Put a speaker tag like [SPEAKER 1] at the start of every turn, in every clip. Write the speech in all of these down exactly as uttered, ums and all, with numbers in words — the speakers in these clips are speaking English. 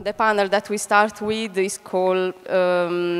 [SPEAKER 1] the panel that we start with is called, um,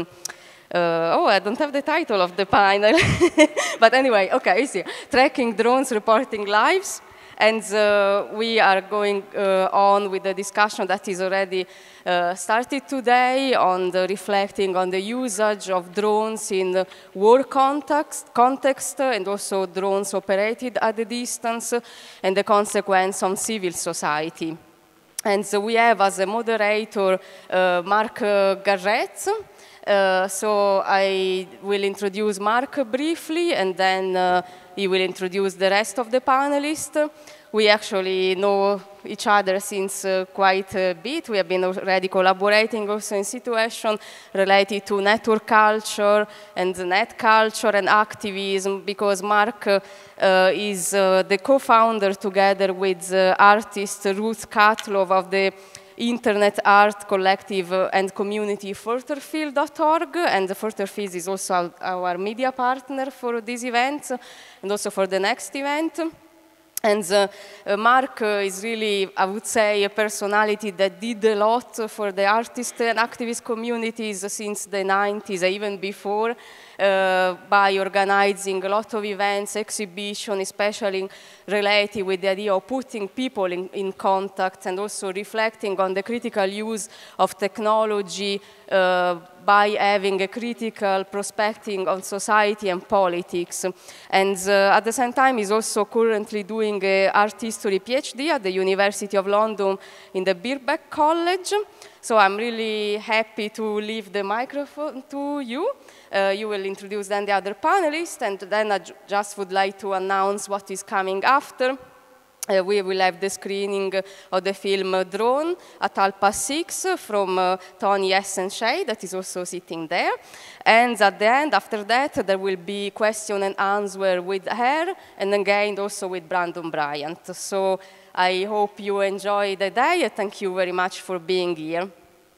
[SPEAKER 1] uh, oh, I don't have the title of the panel. But anyway, okay, it's here. Tracking Drones, Reporting Lives. And uh, we are going uh, on with the discussion that is already uh, started today on the reflecting on the usage of drones in the war context, context and also drones operated at a distance and the consequence on civil society. And so we have as a moderator uh, Marc uh, Garrett. Uh, so I will introduce Marc briefly, and then uh, he will introduce the rest of the panelists. We actually know each other since uh, quite a bit. We have been already collaborating also in situations related to network culture and net culture and activism, because Marc uh, uh, is uh, the co-founder together with uh, artist Ruth Katlov of the Internet Art Collective and Community Furtherfield dot org, and Furtherfield is also our media partner for this event and also for the next event. And uh, uh, Marc uh, is really, I would say, a personality that did a lot for the artist and activist communities since the nineties, even before, uh, by organizing a lot of events, exhibitions, especially related with the idea of putting people in, in contact and also reflecting on the critical use of technology uh, by having a critical perspective on society and politics. And uh, at the same time, he's also currently doing an art history PhD at the University of London in the Birkbeck College. So I'm really happy to leave the microphone to you. Uh, you will introduce then the other panelists, and then I just would like to announce what is coming after. Uh, we will have the screening of the film uh, Drone at half past six from uh, Tonje Hessen Schei, that is also sitting there. And at the end, after that, there will be question and answer with her, and again also with Brandon Bryant. So I hope you enjoy the day, and thank you very much for being here.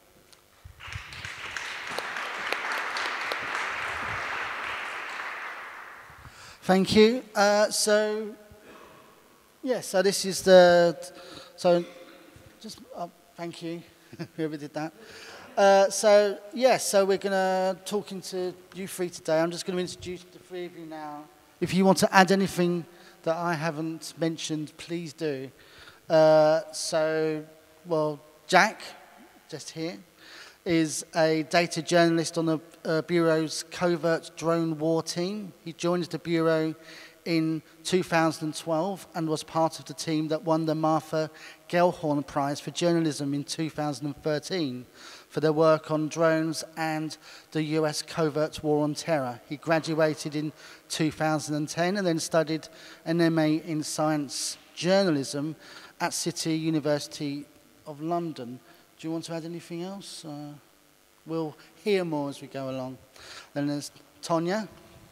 [SPEAKER 2] Thank you. Uh, so. Yes, so this is the, so just, oh, thank you, whoever did that. Uh, so, yes, so we're going to talking to you three today. I'm just going to introduce the three of you now. If you want to add anything that I haven't mentioned, please do. Uh, so, well, Jack, just here, is a data journalist on the uh, Bureau's covert drone war team. He joined the Bureau in two thousand twelve and was part of the team that won the Martha Gellhorn Prize for Journalism in two thousand thirteen for their work on drones and the U S covert war on terror. He graduated in two thousand ten and then studied an M A in Science Journalism at City University of London. Do you want to add anything else? Uh, we'll hear more as we go along. Then there's Tonje.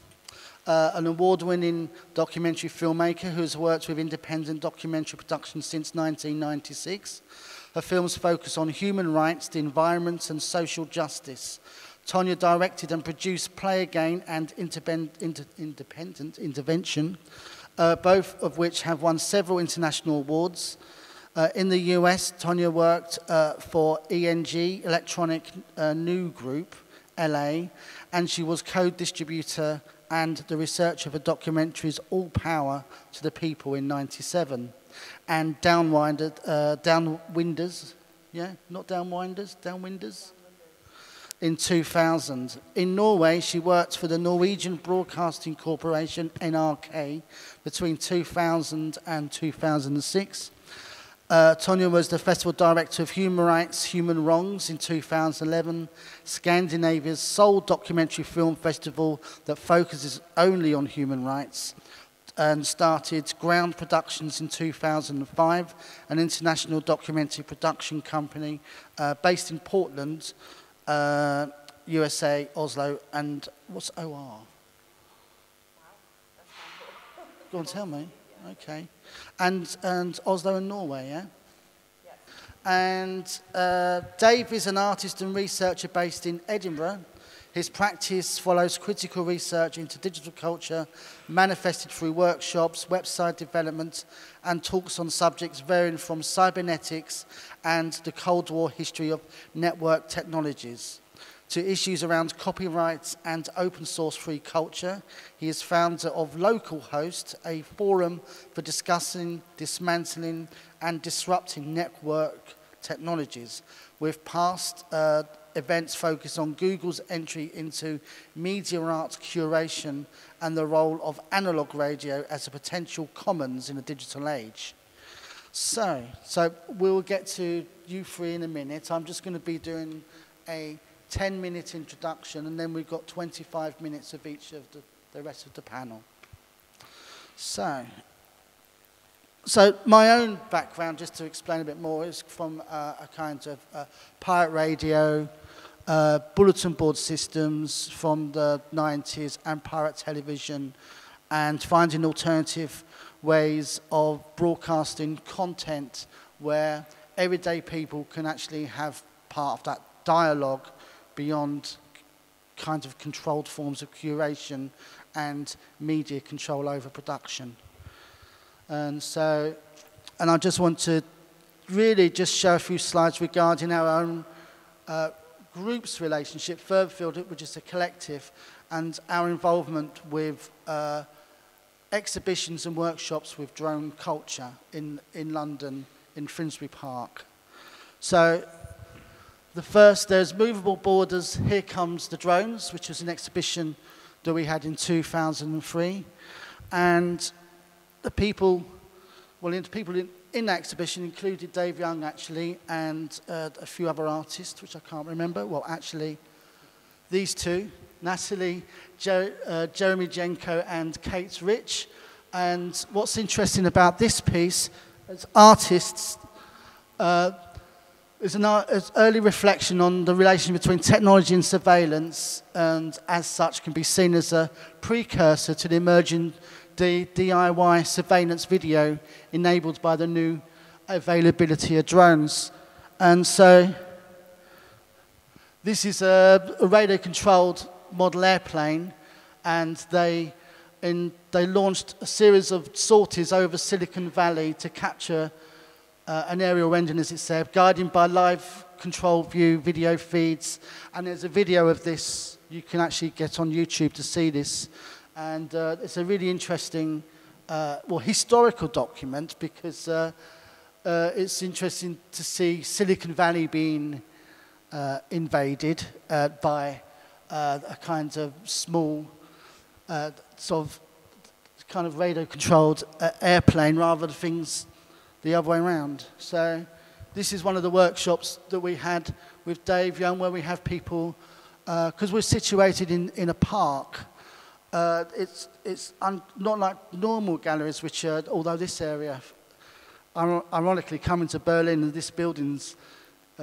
[SPEAKER 2] Uh, an award-winning documentary filmmaker who has worked with independent documentary production since nineteen ninety-six. Her films focus on human rights, the environment, and social justice. Tonje directed and produced Play Again and Independent, Inter Independent Intervention, uh, both of which have won several international awards. Uh, in the U S, Tonje worked uh, for E N G, Electronic uh, New Group, L A, and she was co-distributor and the researcher for documentaries All Power to the People in ninety-seven, and Downwinder, uh, Downwinders, yeah, not Downwinders, Downwinders, in two thousand. In Norway, she worked for the Norwegian Broadcasting Corporation, N R K, between two thousand and two thousand six. Uh, Tonje was the Festival Director of Human Rights, Human Wrongs in two thousand eleven, Scandinavia's sole documentary film festival that focuses only on human rights, and started Ground Productions in two thousand five, an international documentary production company uh, based in Portland, uh, U S A, Oslo, and what's O R? Wow, go on, tell me. Okay. And, and Oslo and Norway, yeah? Yes. And uh, Dave is an artist and researcher based in Edinburgh. His practice follows critical research into digital culture, manifested through workshops, website development, and talks on subjects varying from cybernetics and the Cold War history of network technologies to issues around copyright and open source free culture. He is founder of Local Host, a forum for discussing, dismantling, and disrupting network technologies, with past uh, events focused on Google's entry into media arts curation and the role of analog radio as a potential commons in the digital age. So, so we'll get to you three in a minute. I'm just going to be doing a ten minute introduction, and then we've got twenty-five minutes of each of the, the rest of the panel. So, so my own background, just to explain a bit more, is from uh, a kind of uh, pirate radio, uh, bulletin board systems from the nineties, and pirate television, and finding alternative ways of broadcasting content where everyday people can actually have part of that dialogue beyond kinds of controlled forms of curation and media control over production. And so, and I just want to really just show a few slides regarding our own uh, group's relationship, Furtherfield, which is a collective, and our involvement with uh, exhibitions and workshops with drone culture in, in London, in Finsbury Park. So, the first, there's Movable Borders, Here Comes the Drones, which was an exhibition that we had in two thousand three. And the people, well, the people in, in that exhibition included Dave Young, actually, and uh, a few other artists, which I can't remember. Well, actually, these two, Natalie, jo uh, Jeremy Jenko, and Kate Rich. And what's interesting about this piece, as artists, uh, is an early reflection on the relation between technology and surveillance, and as such can be seen as a precursor to the emerging D I Y surveillance video enabled by the new availability of drones. And so this is a, a radio-controlled model airplane, and they, in, they launched a series of sorties over Silicon Valley to capture Uh, an aerial rendering, as it said, guided by live control view video feeds. And there's a video of this. You can actually get on YouTube to see this. And uh, it's a really interesting, uh, well, historical document, because uh, uh, it's interesting to see Silicon Valley being uh, invaded uh, by uh, a kind of small, uh, sort of, kind of radio-controlled uh, airplane, rather than things the other way around. So this is one of the workshops that we had with Dave Young, where we have people, because uh, we're situated in, in a park. Uh, it's it's un not like normal galleries, which are, although this area, ironically, coming to Berlin, and this building's uh,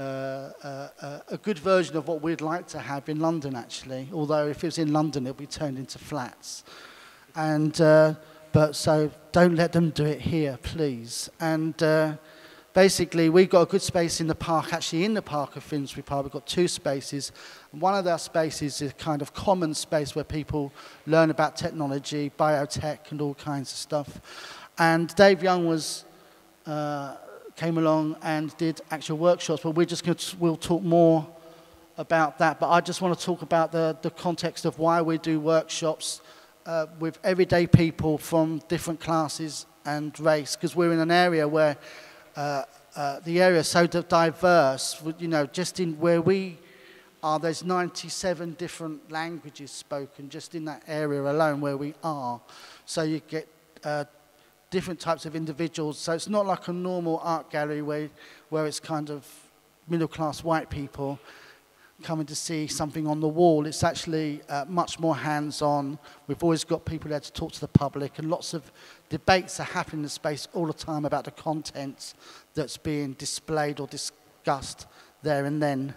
[SPEAKER 2] uh, a good version of what we'd like to have in London, actually. Although if it was in London, it'd be turned into flats. And uh, But so don't let them do it here, please. And uh, basically, we've got a good space in the park, actually in the park of Finsbury Park. We've got two spaces. One of our spaces is a kind of common space where people learn about technology, biotech, and all kinds of stuff. And Dave Young was, uh, came along and did actual workshops, but we're just going to, we'll talk more about that. But I just want to talk about the, the context of why we do workshops Uh, with everyday people from different classes and race, because we're in an area where uh, uh, the area is so diverse. You know, just in where we are, there's ninety-seven different languages spoken just in that area alone where we are. So you get uh, different types of individuals. So it's not like a normal art gallery where, where it's kind of middle-class white people coming to see something on the wall. It's actually uh, much more hands-on. We've always got people there to talk to the public, and lots of debates are happening in the space all the time about the content that's being displayed or discussed there and then.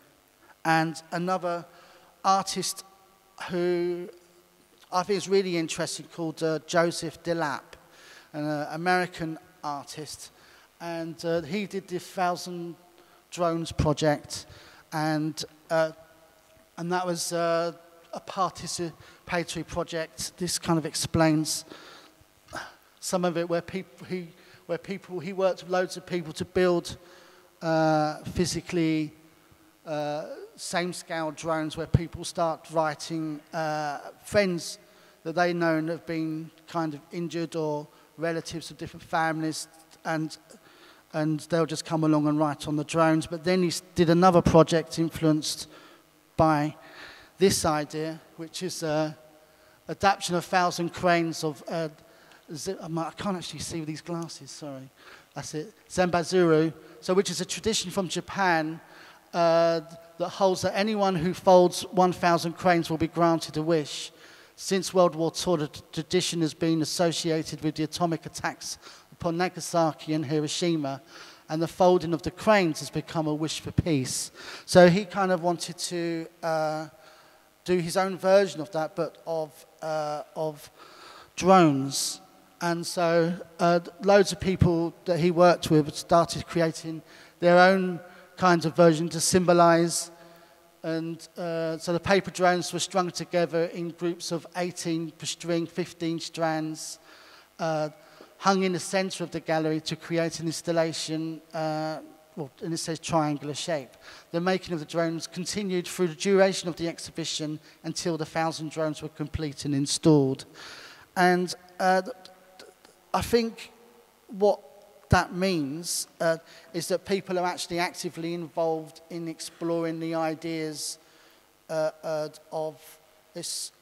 [SPEAKER 2] And another artist who I think is really interesting, called uh, Joseph Delap, an uh, American artist, and uh, he did the Thousand Drones project. And uh, and that was uh, a participatory project. This kind of explains some of it, where people he, where people he worked with loads of people to build uh, physically uh, same-scale drones, where people start writing uh, friends that they know have been kind of injured or relatives of different families, and and they'll just come along and write on the drones. But then he did another project influenced by this idea, which is a adaptation of Thousand Cranes of, uh, I can't actually see with these glasses, sorry. That's it, Zambazuru, so which is a tradition from Japan uh, that holds that anyone who folds one thousand cranes will be granted a wish. Since World War Two, the tradition has been associated with the atomic attacks upon Nagasaki and Hiroshima, and the folding of the cranes has become a wish for peace. So he kind of wanted to uh, do his own version of that, but of, uh, of drones. And so uh, loads of people that he worked with started creating their own kinds of version to symbolize. And uh, so the paper drones were strung together in groups of eighteen per string, fifteen strands, uh, hung in the center of the gallery to create an installation, uh, well, and it says triangular shape. The making of the drones continued through the duration of the exhibition until the thousand drones were complete and installed. And uh, I think what that means uh, is that people are actually actively involved in exploring the ideas uh, uh, of this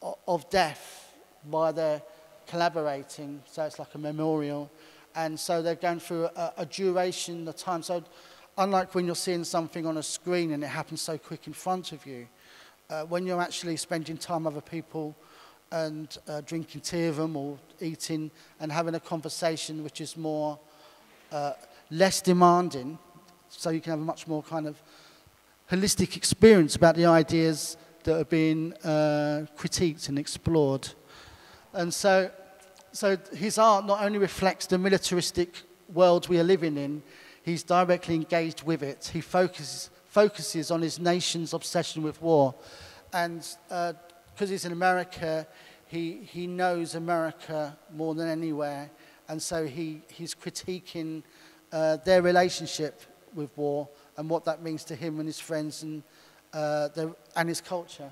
[SPEAKER 2] of death while they're collaborating. So it's like a memorial, and so they're going through a, a duration of time. So unlike when you're seeing something on a screen and it happens so quick in front of you, uh, when you're actually spending time with other people and uh, drinking tea with them or eating and having a conversation which is more Uh, less demanding, so you can have a much more kind of holistic experience about the ideas that are being uh, critiqued and explored. And so, so his art not only reflects the militaristic world we are living in, he's directly engaged with it. He focuses, focuses on his nation's obsession with war. And because uh, he's in America, he, he knows America more than anywhere. And so he, he's critiquing uh, their relationship with war and what that means to him and his friends and, uh, their, and his culture.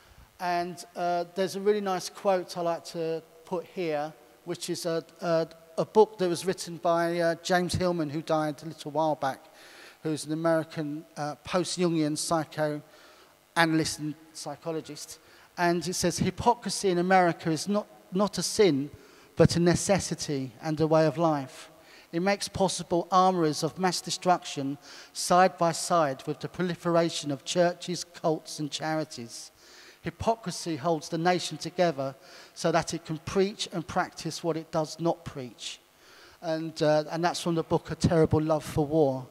[SPEAKER 2] And uh, there's a really nice quote I like to put here, which is a, a, a book that was written by uh, James Hillman, who died a little while back, who's an American uh, post-Jungian psychoanalyst and psychologist. And it says, hypocrisy in America is not, not a sin, but a necessity and a way of life. It makes possible armories of mass destruction side by side with the proliferation of churches, cults, and charities. Hypocrisy holds the nation together so that it can preach and practice what it does not preach. And, uh, and that's from the book A Terrible Love for War.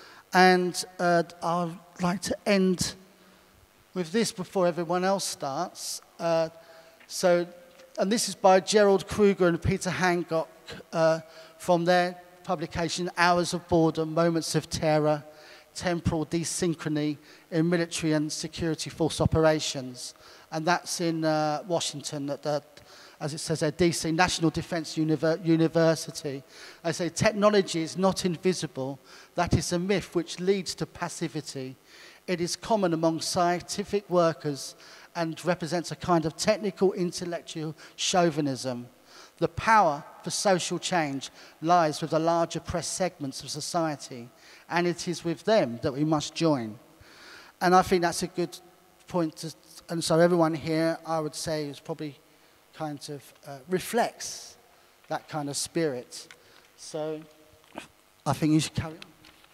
[SPEAKER 2] And uh, I'd like to end with this before everyone else starts. Uh, so. And this is by Gerald Kruger and Peter Hancock uh, from their publication, Hours of Boredom, Moments of Terror, Temporal Desynchrony in Military and Security Force Operations. And that's in uh, Washington, at the, as it says there, D C, National Defense Univer University. I say, technology is not invisible. That is a myth which leads to passivity. It is common among scientific workers and represents a kind of technical intellectual chauvinism. The power for social change lies with the larger oppressed segments of society, and it is with them that we must join. And I think that's a good point to, and so everyone here, I would say, is probably kind of uh, reflects that kind of spirit. So I think you should carry on.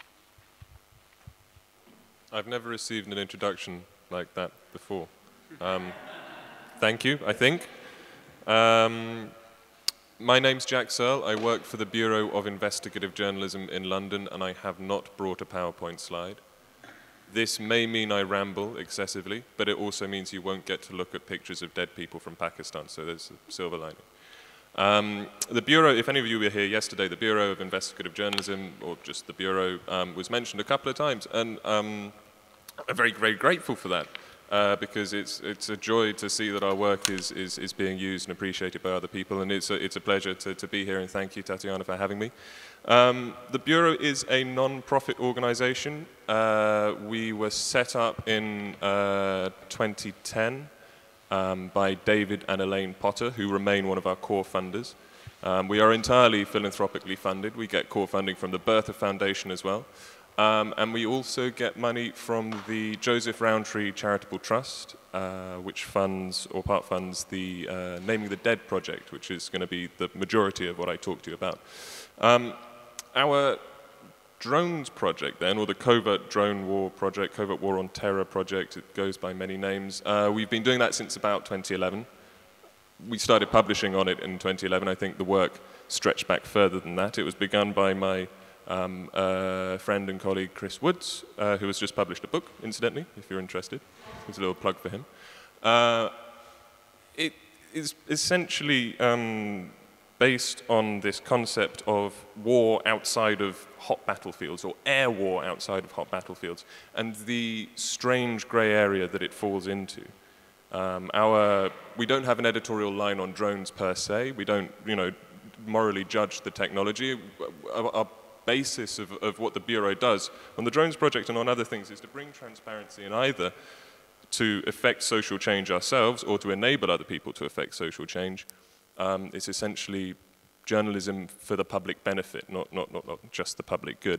[SPEAKER 3] I've never received an introduction like that before. Um, thank you, I think. Um, my name's Jack Serle. I work for the Bureau of Investigative Journalism in London, and I have not brought a PowerPoint slide. This may mean I ramble excessively, but it also means you won't get to look at pictures of dead people from Pakistan, so there's a silver lining. Um, the Bureau, if any of you were here yesterday, the Bureau of Investigative Journalism, or just the Bureau, um, was mentioned a couple of times, and um, I'm very, very grateful for that. uh, because it's, it's a joy to see that our work is, is, is being used and appreciated by other people, and it's a, it's a pleasure to, to be here, and thank you, Tatiana, for having me. Um, the Bureau is a non-profit organization. Uh, we were set up in uh, twenty ten um, by David and Elaine Potter, who remain one of our core funders. Um, we are entirely philanthropically funded. We get core funding from the Bertha Foundation as well. Um, and we also get money from the Joseph Rowntree Charitable Trust, uh, which funds, or part funds, the uh, Naming the Dead project, which is going to be the majority of what I talked to you about. Um, our drones project then, or the Covert Drone War project, Covert War on Terror project, it goes by many names. Uh, we've been doing that since about twenty eleven. We started publishing on it in twenty eleven. I think the work stretched back further than that. It was begun by my um, uh, friend and colleague Chris Woods, uh, who has just published a book, incidentally, if you're interested. It's a little plug for him. Uh, it is essentially um, based on this concept of war outside of hot battlefields, or air war outside of hot battlefields, and the strange grey area that it falls into. Um, our, we don't have an editorial line on drones per se. We don't, you know, morally judge the technology. Our, our basis of, of what the Bureau does on the drones project and on other things is to bring transparency in either to affect social change ourselves or to enable other people to affect social change. Um, it's essentially journalism for the public benefit, not, not, not, not just the public good.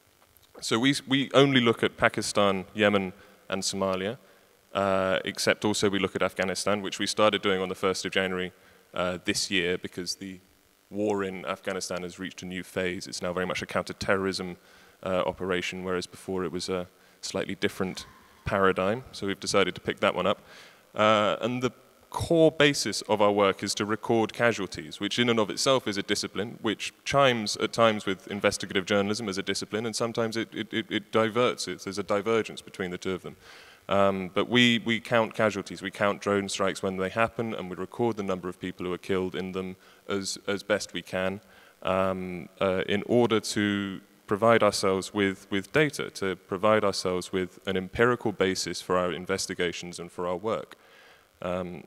[SPEAKER 3] So we, we only look at Pakistan, Yemen, and Somalia. Uh, except also we look at Afghanistan, which we started doing on the first of January uh, this year, because the war in Afghanistan has reached a new phase. It's now very much a counter-terrorism uh, operation, whereas before it was a slightly different paradigm. So we've decided to pick that one up. Uh, and the core basis of our work is to record casualties, which in and of itself is a discipline, which chimes at times with investigative journalism as a discipline, and sometimes it, it, it, it diverts. It. There's a divergence between the two of them. Um, but we, we count casualties, we count drone strikes when they happen, and we record the number of people who are killed in them as, as best we can um, uh, in order to provide ourselves with, with data, to provide ourselves with an empirical basis for our investigations and for our work. Um,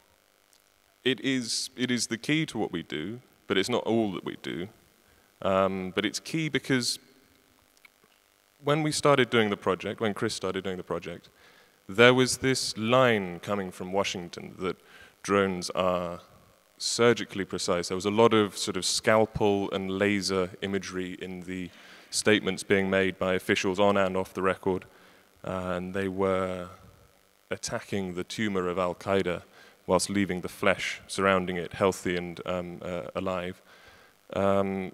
[SPEAKER 3] it is, it is the key to what we do, but it's not all that we do. Um, but it's key because when we started doing the project, when Chris started doing the project, there was this line coming from Washington that drones are surgically precise. There was a lot of sort of scalpel and laser imagery in the statements being made by officials on and off the record, uh, and they were attacking the tumor of Al-Qaeda whilst leaving the flesh surrounding it healthy and um, uh, alive. Um,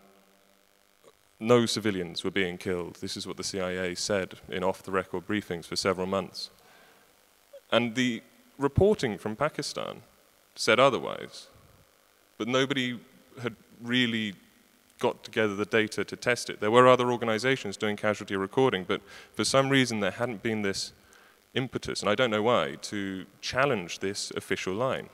[SPEAKER 3] no civilians were being killed. This is what the C I A said in off-the-record briefings for several months. And the reporting from Pakistan said otherwise, but nobody had really got together the data to test it. There were other organizations doing casualty recording, but for some reason there hadn't been this impetus, and I don't know why, to challenge this official line.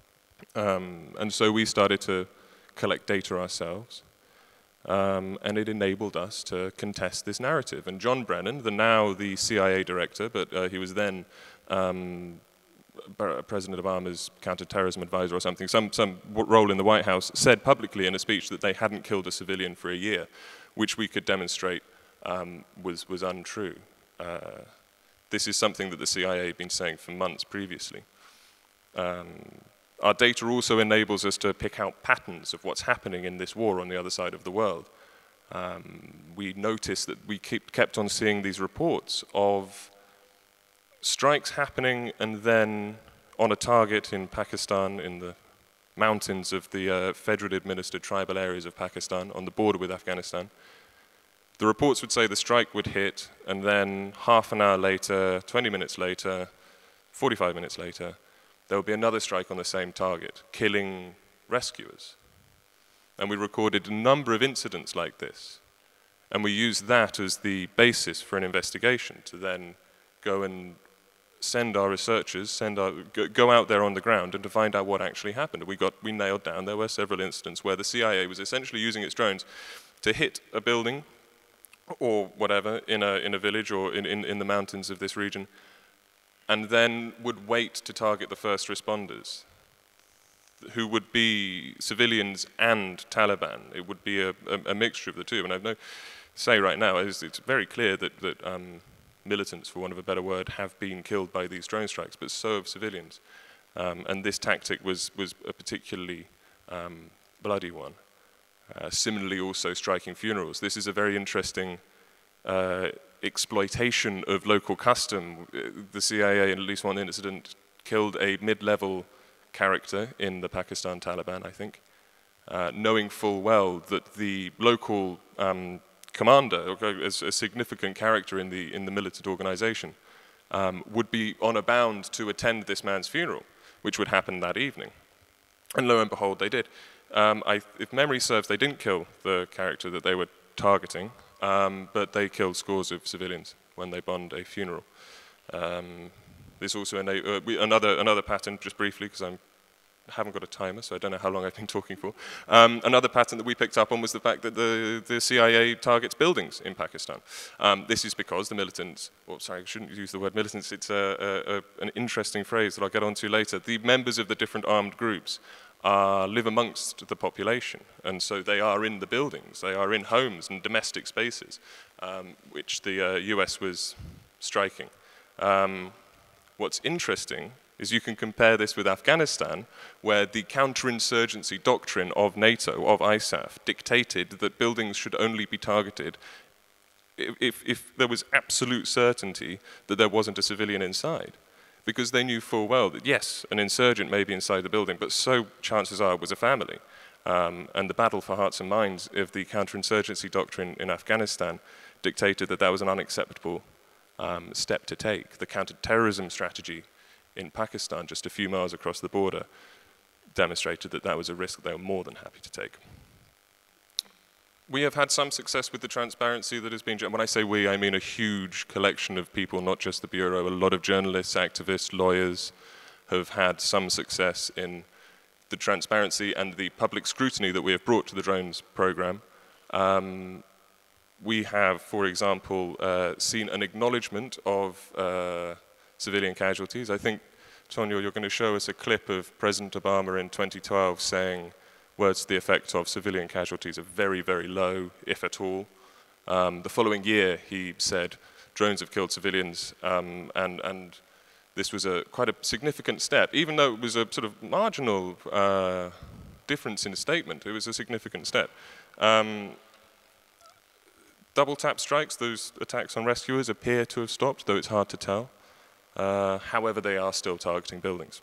[SPEAKER 3] Um, and so we started to collect data ourselves, um, and it enabled us to contest this narrative. And John Brennan, the now the C I A director, but uh, he was then Um, President Obama's counterterrorism advisor or something, some, some role in the White House, said publicly in a speech that they hadn't killed a civilian for a year, which we could demonstrate um, was, was untrue. Uh, this is something that the C I A had been saying for months previously. Um, our data also enables us to pick out patterns of what's happening in this war on the other side of the world. Um, we noticed that we keep, kept on seeing these reports of strikes happening, and then on a target in Pakistan, in the mountains of the uh, federally administered tribal areas of Pakistan, on the border with Afghanistan, the reports would say the strike would hit, and then half an hour later, twenty minutes later, forty-five minutes later, there would be another strike on the same target, killing rescuers. And we recorded a number of incidents like this, and we used that as the basis for an investigation to then go and send our researchers, send our, go, go out there on the ground and to find out what actually happened. We got, we nailed down, there were several incidents where the C I A was essentially using its drones to hit a building or whatever in a, in a village or in, in, in the mountains of this region, and then would wait to target the first responders, who would be civilians and Taliban. It would be a, a, a mixture of the two. And I've no say right now, it's, it's very clear that, that um, militants, for want of a better word, have been killed by these drone strikes, but so have civilians. Um, and this tactic was, was a particularly um, bloody one. Uh, similarly, also striking funerals. This is a very interesting uh, exploitation of local custom. The C I A, in at least one incident, killed a mid-level character in the Pakistan Taliban, I think, uh, knowing full well that the local um, commander, as a significant character in the, in the militant organization, um, would be honor bound to attend this man's funeral, which would happen that evening. And lo and behold, they did. Um, I, if memory serves, they didn't kill the character that they were targeting, um, but they killed scores of civilians when they bombed a funeral. Um, there's also a, uh, we, another, another pattern, just briefly, because I haven't got a timer, so I don't know how long I've been talking for. Um, another pattern that we picked up on was the fact that the, the C I A targets buildings in Pakistan. Um, this is because the militants, oh, sorry, I shouldn't use the word militants, it's a, a, a, an interesting phrase that I'll get onto later. The members of the different armed groups Uh, live amongst the population, and so they are in the buildings, they are in homes and domestic spaces, um, which the uh, U S was striking. Um, what's interesting is you can compare this with Afghanistan, where the counterinsurgency doctrine of NATO, of I S A F, dictated that buildings should only be targeted if, if there was absolute certainty that there wasn't a civilian inside. Because they knew full well that, yes, an insurgent may be inside the building, but so, chances are, was a family. Um, and the battle for hearts and minds of the counterinsurgency doctrine in Afghanistan dictated that that was an unacceptable um, step to take. The counter-terrorism strategy in Pakistan, just a few miles across the border, demonstrated that that was a risk that they were more than happy to take. We have had some success with the transparency that has been, when I say we, I mean a huge collection of people, not just the Bureau. A lot of journalists, activists, lawyers have had some success in the transparency and the public scrutiny that we have brought to the drones program. Um, we have, for example, uh, seen an acknowledgement of uh, civilian casualties. I think, Tonje, you're going to show us a clip of President Obama in twenty twelve saying words to the effect of civilian casualties are very, very low, if at all. Um, the following year, he said, drones have killed civilians, um, and, and this was a quite a significant step. Even though it was a sort of marginal uh, difference in a statement, it was a significant step. Um, double tap strikes, those attacks on rescuers, appear to have stopped, though it's hard to tell. Uh, however, they are still targeting buildings.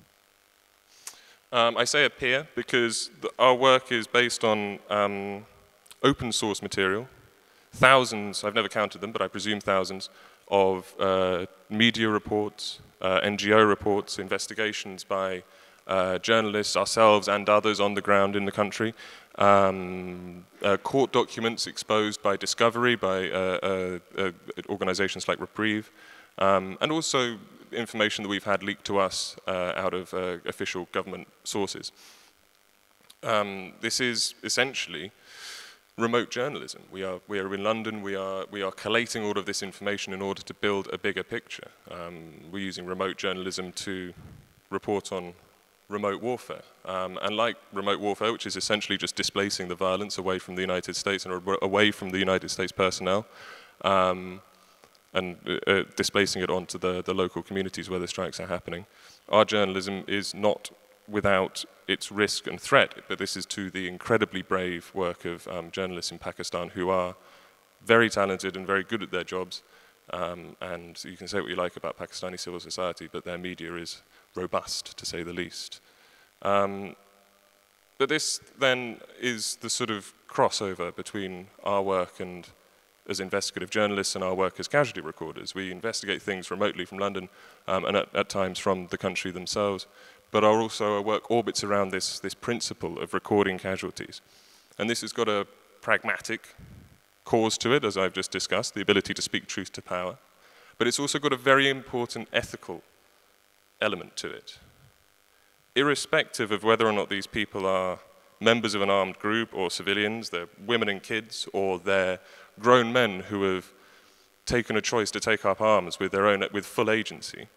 [SPEAKER 3] Um, I say appear because the, our work is based on um, open source material, thousands, I've never counted them, but I presume thousands, of uh, media reports, uh, N G O reports, investigations by uh, journalists, ourselves and others on the ground in the country, um, uh, court documents exposed by Discovery, by uh, uh, uh, organizations like Reprieve, um, and also information that we've had leaked to us uh, out of uh, official government sources. Um, this is essentially remote journalism. We are, we are in London, we are, we are collating all of this information in order to build a bigger picture. Um, we're using remote journalism to report on remote warfare. Um, and like remote warfare, which is essentially just displacing the violence away from the United States and away from the United States personnel, um, and uh, displacing it onto the, the local communities where the strikes are happening. Our journalism is not without its risk and threat, but this is to the incredibly brave work of um, journalists in Pakistan who are very talented and very good at their jobs. Um, and you can say what you like about Pakistani civil society, but their media is robust, to say the least. Um, but this then is the sort of crossover between our work and as investigative journalists and our work as casualty recorders. We investigate things remotely from London um, and at, at times from the country themselves, but our also our work orbits around this, this principle of recording casualties. And this has got a pragmatic cause to it, as I've just discussed, the ability to speak truth to power, but it's also got a very important ethical element to it. Irrespective of whether or not these people are members of an armed group or civilians, they're women and kids, or they're grown men who have taken a choice to take up arms with their own, with full agency.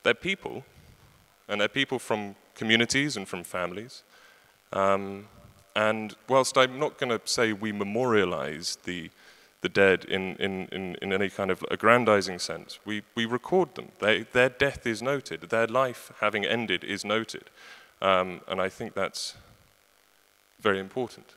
[SPEAKER 3] they're people, and they're people from communities and from families. Um, and whilst I'm not going to say we memorialize the, the dead in, in, in, in any kind of aggrandizing sense, we, we record them. They, their death is noted. Their life having ended is noted. Um, and I think that's very important.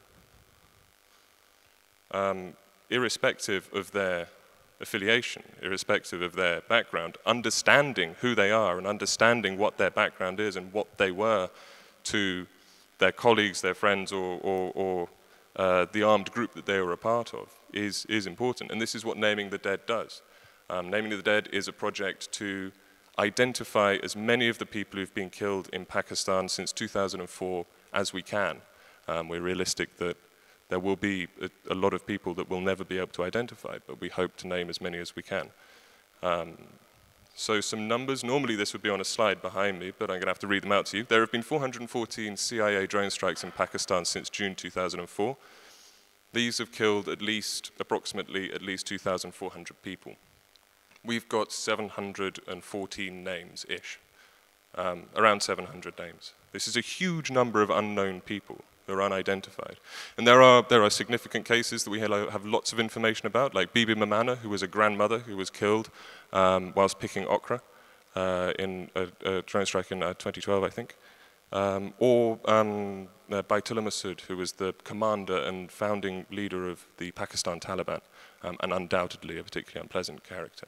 [SPEAKER 3] Um, irrespective of their affiliation, irrespective of their background, understanding who they are and understanding what their background is and what they were to their colleagues, their friends, or, or, or uh, the armed group that they were a part of is, is important. And this is what Naming the Dead does. Um, Naming the Dead is a project to identify as many of the people who've been killed in Pakistan since two thousand four as we can. Um, we're realistic that there will be a, a lot of people that we'll never be able to identify, but we hope to name as many as we can. Um, so some numbers, normally this would be on a slide behind me, but I'm going to have to read them out to you. There have been four hundred fourteen C I A drone strikes in Pakistan since June two thousand four. These have killed at least, approximately, at least two thousand four hundred people. We've got seven hundred fourteen names-ish, um, around seven hundred names. This is a huge number of unknown people who are unidentified. And there are, there are significant cases that we have lots of information about, like Bibi Mamana, who was a grandmother who was killed um, whilst picking okra uh, in a, a drone strike in uh, twenty twelve, I think. Um, or um, uh, Baitullah Masood, who was the commander and founding leader of the Pakistan Taliban, um, and undoubtedly a particularly unpleasant character.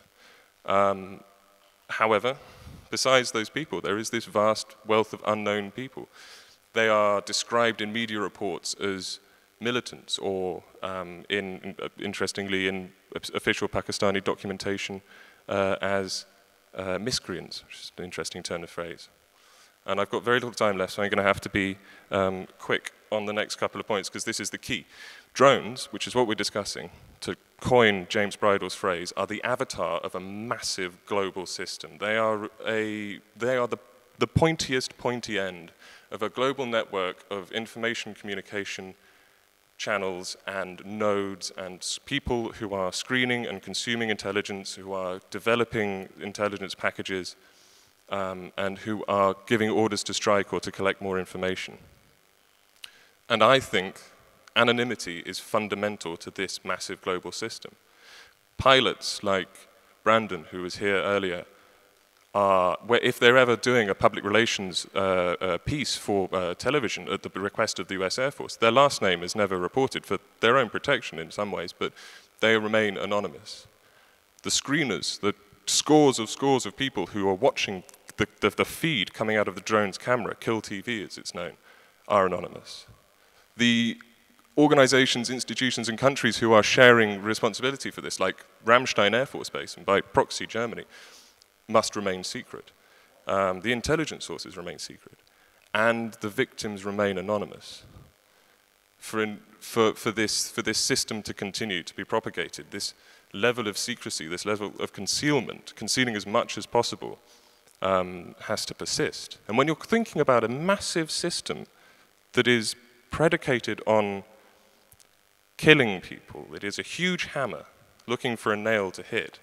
[SPEAKER 3] Um, however, besides those people, there is this vast wealth of unknown people. They are described in media reports as militants, or um, in, in, uh, interestingly in official Pakistani documentation uh, as uh, miscreants, which is an interesting turn of phrase. And I've got very little time left, so I'm going to have to be um, quick on the next couple of points, because this is the key. Drones, which is what we're discussing, to coin James Bridle's phrase, are the avatar of a massive global system. They are, a, they are the, the pointiest pointy end of a global network of information communication channels and nodes and people who are screening and consuming intelligence, who are developing intelligence packages, um, and who are giving orders to strike or to collect more information. And I think anonymity is fundamental to this massive global system. Pilots like Brandon, who was here earlier, are, where if they're ever doing a public relations uh, uh, piece for uh, television at the request of the U S Air Force, their last name is never reported for their own protection in some ways, but they remain anonymous. The screeners, the scores of scores of people who are watching the, the, the feed coming out of the drone's camera, Kill T V as it's known, are anonymous. The organizations, institutions, and countries who are sharing responsibility for this, like Ramstein Air Force Base and by proxy Germany, must remain secret. Um, the intelligence sources remain secret. And the victims remain anonymous. For, in, for, for, this, for this system to continue to be propagated, this level of secrecy, this level of concealment, concealing as much as possible, um, has to persist. And when you're thinking about a massive system that is predicated on killing people, it is a huge hammer looking for a nail to hit.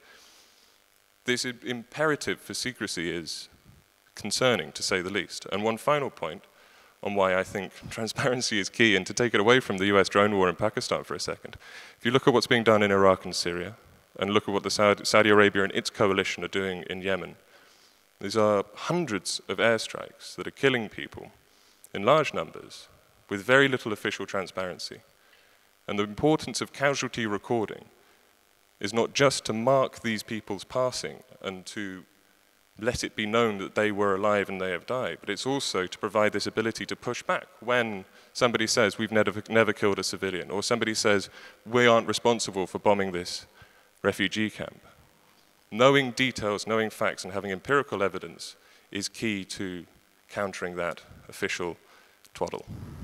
[SPEAKER 3] This imperative for secrecy is concerning, to say the least. And one final point on why I think transparency is key, and to take it away from the U S drone war in Pakistan for a second. If you look at what's being done in Iraq and Syria, and look at what the Saudi, Saudi Arabia and its coalition are doing in Yemen, these are hundreds of airstrikes that are killing people in large numbers with very little official transparency. And the importance of casualty recording is not just to mark these people's passing and to let it be known that they were alive and they have died, but it's also to provide this ability to push back when somebody says we've never, never killed a civilian, or somebody says we aren't responsible for bombing this refugee camp. Knowing details, knowing facts, and having empirical evidence is key to countering that official twaddle.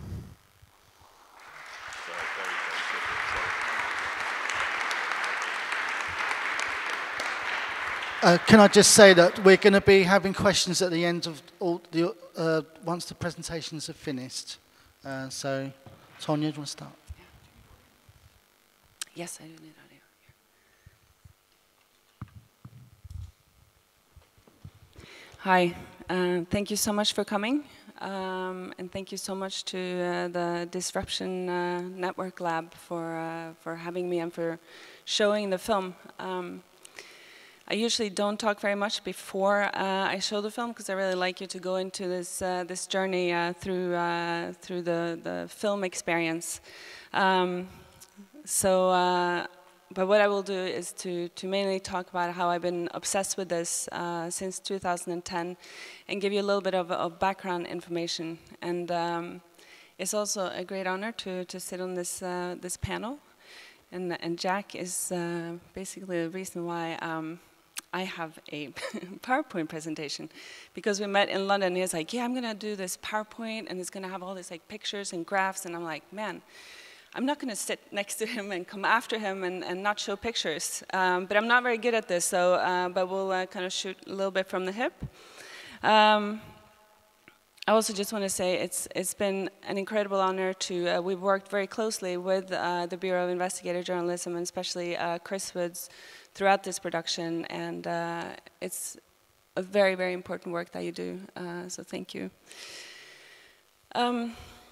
[SPEAKER 2] Uh, can I just say that we're going to be having questions at the end of all the, uh, once the presentations are finished. Uh, so, Tonje, do you want to start?
[SPEAKER 1] Yes, I do need audio.
[SPEAKER 4] Hi, uh, thank you so much for coming, um, and thank you so much to uh, the Disruption uh, Network Lab for uh, for having me and for showing the film. Um, I usually don't talk very much before uh, I show the film because I really like you to go into this uh, this journey uh, through uh, through the the film experience. Um, so. Uh, But what I will do is to, to mainly talk about how I've been obsessed with this uh, since two thousand ten and give you a little bit of, of background information. And um, it's also a great honor to, to sit on this, uh, this panel. And, and Jack is uh, basically the reason why um, I have a PowerPoint presentation. Because we met in London, he was like, yeah, I'm going to do this PowerPoint, and it's going to have all these like, pictures and graphs. And I'm like, man, I'm not going to sit next to him and come after him and, and not show pictures. Um, but I'm not very good at this, so uh, but we'll uh, kind of shoot a little bit from the hip. Um, I also just want to say it's it's been an incredible honor to. Uh, we've worked very closely with uh, the Bureau of Investigative Journalism, and especially uh, Chris Woods, throughout this production. And uh, it's a very very important work that you do. Uh, so thank you. Um,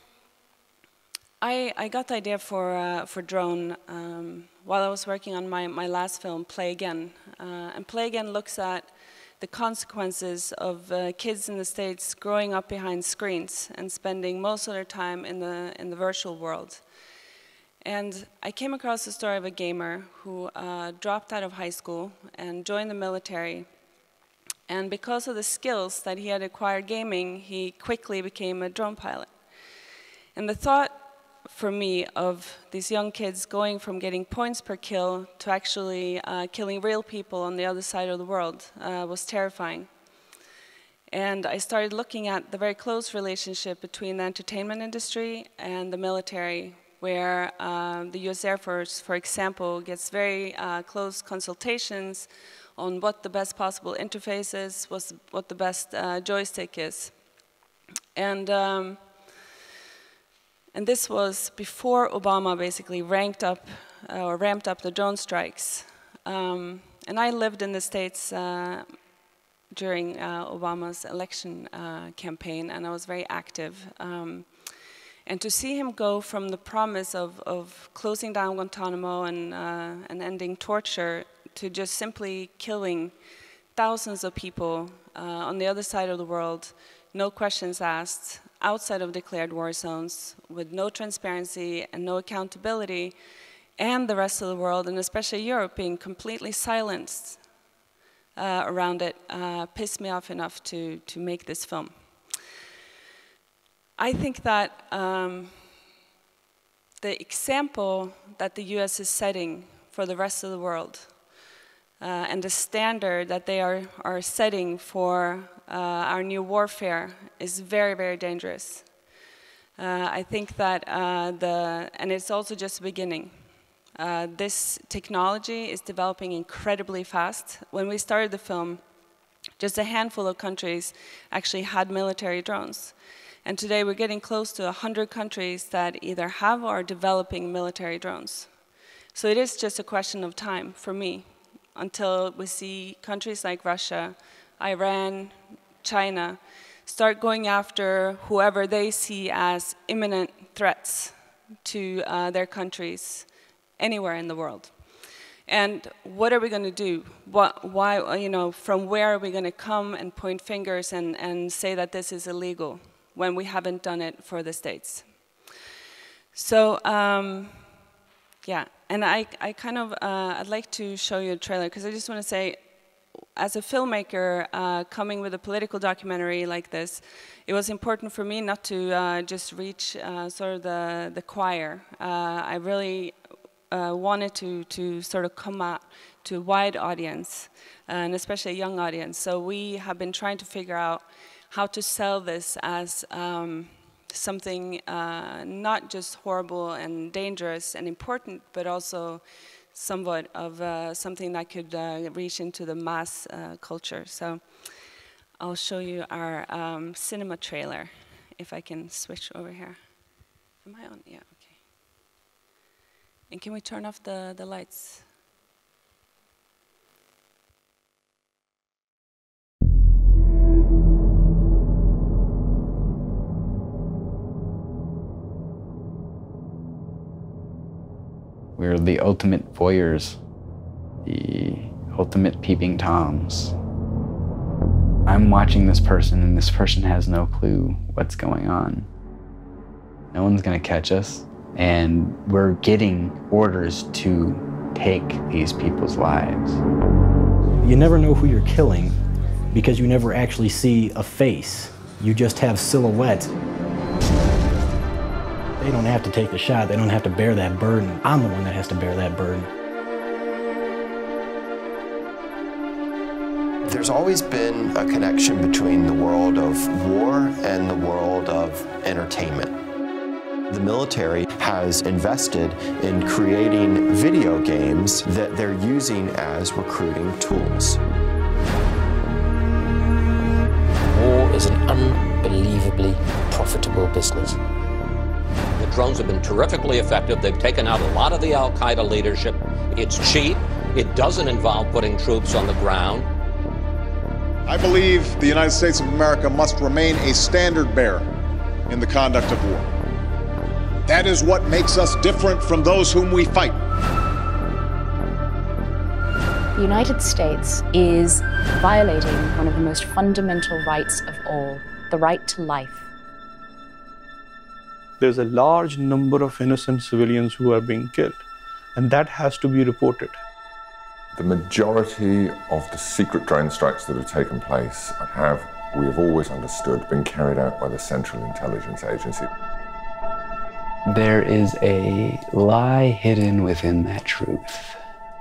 [SPEAKER 4] I, I got the idea for, uh, for drone um, while I was working on my, my last film, Play Again. Uh, and Play Again looks at the consequences of uh, kids in the States growing up behind screens and spending most of their time in the, in the virtual world. And I came across the story of a gamer who uh, dropped out of high school and joined the military. And because of the skills that he had acquired gaming, he quickly became a drone pilot. And the thought for me of these young kids going from getting points per kill to actually uh, killing real people on the other side of the world uh, was terrifying. And I started looking at the very close relationship between the entertainment industry and the military, where uh, the U S Air Force, for example, gets very uh, close consultations on what the best possible interface is, what's, what the best uh, joystick is. And um, And this was before Obama basically ranked up uh, or ramped up the drone strikes. Um, and I lived in the States uh, during uh, Obama's election uh, campaign, and I was very active. Um, and to see him go from the promise of, of closing down Guantanamo and, uh, and ending torture to just simply killing thousands of people uh, on the other side of the world, no questions asked, outside of declared war zones, with no transparency and no accountability, and the rest of the world, and especially Europe, being completely silenced uh, around it, uh, pissed me off enough to, to make this film. I think that um, the example that the U S is setting for the rest of the world, uh, and the standard that they are, are setting for Uh, our new warfare is very, very dangerous. Uh, I think that uh, the, and it's also just the beginning. Uh, this technology is developing incredibly fast. When we started the film, just a handful of countries actually had military drones. And today we're getting close to one hundred countries that either have or are developing military drones. So it is just a question of time for me until we see countries like Russia, Iran, China start going after whoever they see as imminent threats to uh, their countries anywhere in the world. And what are we going to do? What, why, you know, from where are we going to come and point fingers and, and say that this is illegal when we haven't done it for the States? So, um, yeah, and I, I kind of, uh, I'd like to show you a trailer because I just want to say, as a filmmaker uh, coming with a political documentary like this, it was important for me not to uh, just reach uh, sort of the, the choir. Uh, I really uh, wanted to, to sort of come out to a wide audience, and especially a young audience. So we have been trying to figure out how to sell this as um, something uh, not just horrible and dangerous and important, but also somewhat of uh, something that could uh, reach into the mass uh, culture. So I'll show you our um, cinema trailer, if I can switch over here. Am I on? Yeah, okay. And can we turn off the, the lights?
[SPEAKER 5] We're the ultimate voyeurs, the ultimate peeping Toms. I'm watching this person and this person has no clue what's going on. No one's gonna catch us, and we're getting orders to take these people's lives.
[SPEAKER 6] You never know who you're killing because you never actually see a face. You just have silhouettes. They don't have to take the shot. They don't have to bear that burden. I'm the one that has to bear that burden.
[SPEAKER 7] There's always been a connection between the world of war and the world of entertainment. The military has invested in creating video games that they're using as recruiting tools.
[SPEAKER 8] War is an unbelievably profitable business.
[SPEAKER 9] The drones have been terrifically effective. They've taken out a lot of the Al-Qaeda leadership. It's cheap. It doesn't involve putting troops on the ground.
[SPEAKER 10] I believe the United States of America must remain a standard bearer in the conduct of war. That is what makes us different from those whom we fight.
[SPEAKER 11] The United States is violating one of the most fundamental rights of all, the right to life.
[SPEAKER 12] There's a large number of innocent civilians who are being killed, and that has to be reported.
[SPEAKER 13] The majority of the secret drone strikes that have taken place have, we have always understood, been carried out by the Central Intelligence Agency.
[SPEAKER 5] There is a lie hidden within that truth.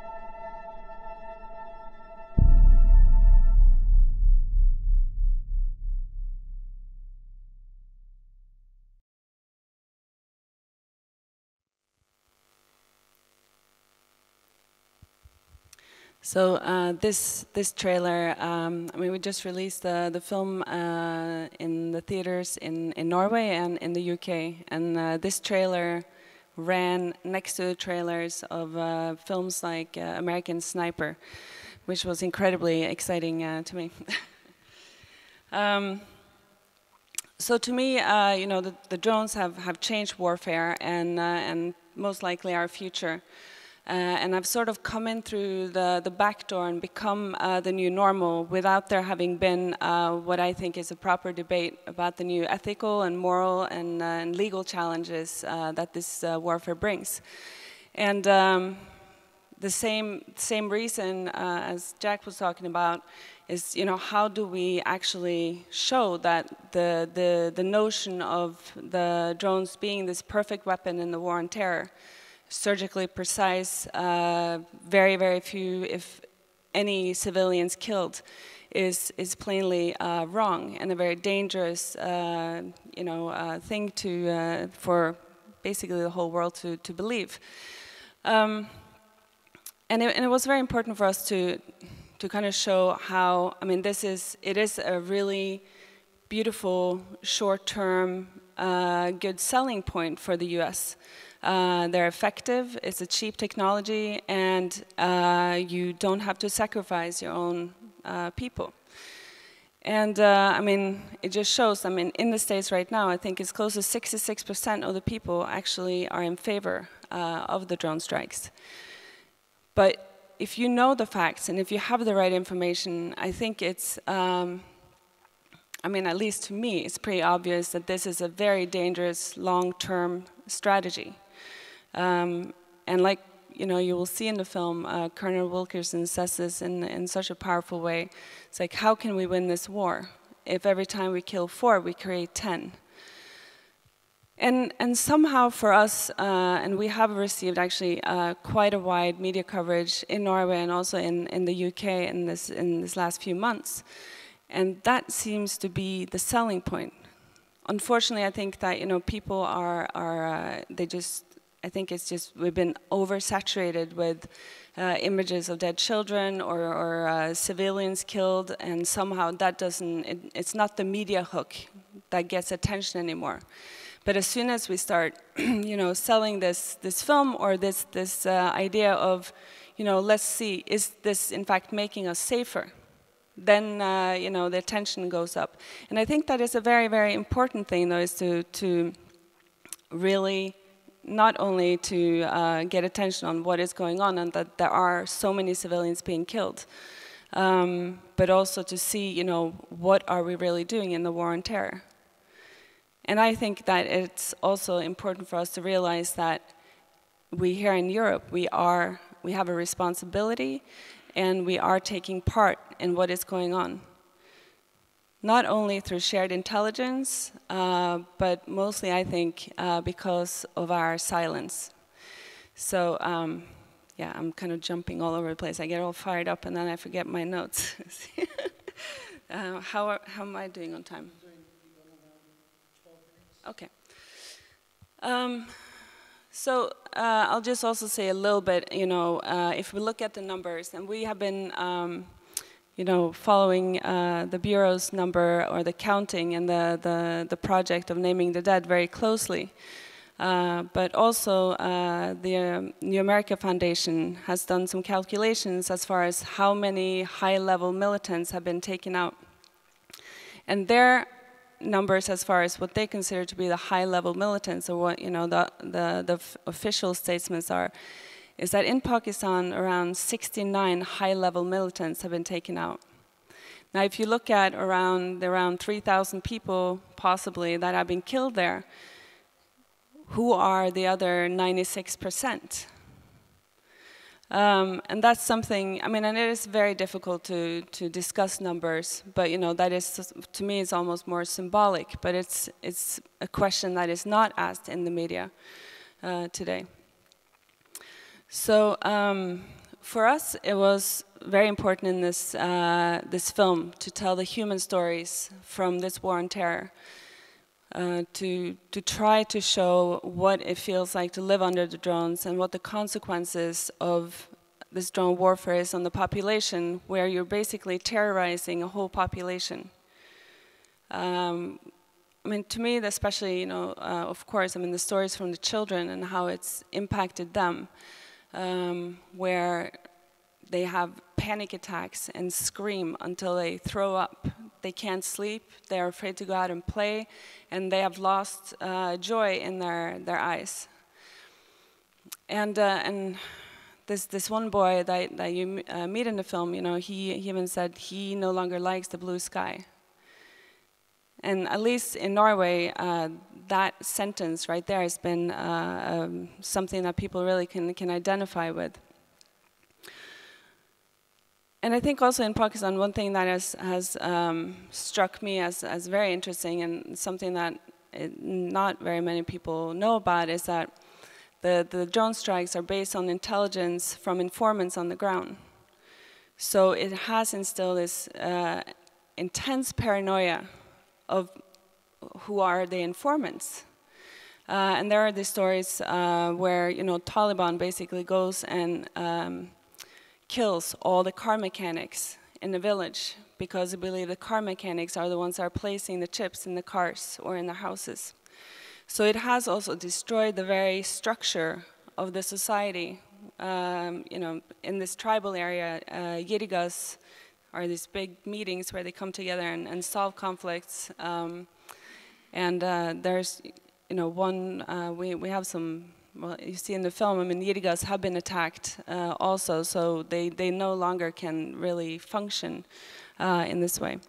[SPEAKER 4] So uh, this this trailer, um, I mean, we just released the the film uh, in the theaters in in Norway and in the U K, and uh, this trailer ran next to the trailers of uh, films like uh, American Sniper, which was incredibly exciting uh, to me. um, so to me, uh, you know, the, the drones have have changed warfare and uh, and most likely our future. Uh, and I've sort of come in through the, the back door and become uh, the new normal without there having been uh, what I think is a proper debate about the new ethical and moral and, uh, and legal challenges uh, that this uh, warfare brings. And um, the same, same reason uh, as Jack was talking about is, you know, how do we actually show that the, the, the notion of the drones being this perfect weapon in the war on terror, surgically precise, uh, very, very few, if any, civilians killed, is is plainly uh, wrong and a very dangerous, uh, you know, uh, thing to uh, for basically the whole world to to believe. Um, and it, and it was very important for us to to kind of show how, I mean, this is it is a really beautiful short-term uh, good selling point for the U S. Uh, they're effective, it's a cheap technology, and uh, you don't have to sacrifice your own uh, people. And uh, I mean, it just shows, I mean, in the States right now, I think it's close to sixty-six percent of the people actually are in favor uh, of the drone strikes. But if you know the facts and if you have the right information, I think it's, um, I mean, at least to me, it's pretty obvious that this is a very dangerous long-term strategy. Um, and like, you know, you will see in the film, uh, Colonel Wilkerson says this in, in such a powerful way. It's like, how can we win this war if every time we kill four, we create ten? And, and somehow for us, uh, and we have received actually uh, quite a wide media coverage in Norway and also in, in the U K in this, in this last few months. And that seems to be the selling point. Unfortunately, I think that, you know, people are, are uh, they just, I think it's just, we've been oversaturated with uh, images of dead children or, or uh, civilians killed, and somehow that doesn't, it, it's not the media hook that gets attention anymore. But as soon as we start, you know, selling this, this film or this, this uh, idea of, you know, let's see, is this in fact making us safer? Then, uh, you know, the attention goes up. And I think that is a very, very important thing, though, is to, to really not only to uh, get attention on what is going on and that there are so many civilians being killed, um, but also to see, you know, what are we really doing in the war on terror. And I think that it's also important for us to realize that we here in Europe, we are, we have a responsibility and we are taking part in what is going on. Not only through shared intelligence, uh, but mostly, I think, uh, because of our silence. So, um, yeah, I'm kind of jumping all over the place. I get all fired up and then I forget my notes. uh, how, are, how am I doing on time? Okay. Um, so, uh, I'll just also say a little bit, you know, uh, if we look at the numbers, and we have been um, you know, following uh, the Bureau's number or the counting and the, the, the project of naming the dead very closely. Uh, but also uh, the um, New America Foundation has done some calculations as far as how many high-level militants have been taken out. And their numbers as far as what they consider to be the high-level militants, or what, you know, the, the, the official statements are, is that in Pakistan, around sixty-nine high-level militants have been taken out. Now, if you look at around, around three thousand people, possibly, that have been killed there, who are the other ninety-six percent? Um, and that's something, I mean, and it is very difficult to, to discuss numbers, but, you know, that is, to me, is almost more symbolic, but it's, it's a question that is not asked in the media uh, today. So um, for us, it was very important in this, uh, this film to tell the human stories from this war on terror, uh, to, to try to show what it feels like to live under the drones and what the consequences of this drone warfare is on the population, where you're basically terrorizing a whole population. Um, I mean, to me, especially, you know, uh, of course, I mean, the stories from the children and how it's impacted them. Um, where they have panic attacks and scream until they throw up. They can't sleep, they're afraid to go out and play, and they have lost uh, joy in their, their eyes. And, uh, and this, this one boy that, that you uh, meet in the film, you know, he, he even said he no longer likes the blue sky. And at least in Norway, uh, that sentence right there has been uh, um, something that people really can, can identify with. And I think also in Pakistan, one thing that has, has um, struck me as, as very interesting and something that it, not very many people know about is that the, the drone strikes are based on intelligence from informants on the ground. So it has instilled this uh, intense paranoia of who are the informants. Uh, and there are these stories uh, where, you know, Taliban basically goes and um, kills all the car mechanics in the village because they believe the car mechanics are the ones that are placing the chips in the cars or in the houses. So it has also destroyed the very structure of the society. Um, you know, in this tribal area, uh, Yirigas are these big meetings where they come together and, and solve conflicts. Um, and uh, there's, you know, one, uh, we, we have some, well, you see in the film, I mean, Yirigas have been attacked uh, also, so they, they no longer can really function uh, in this way.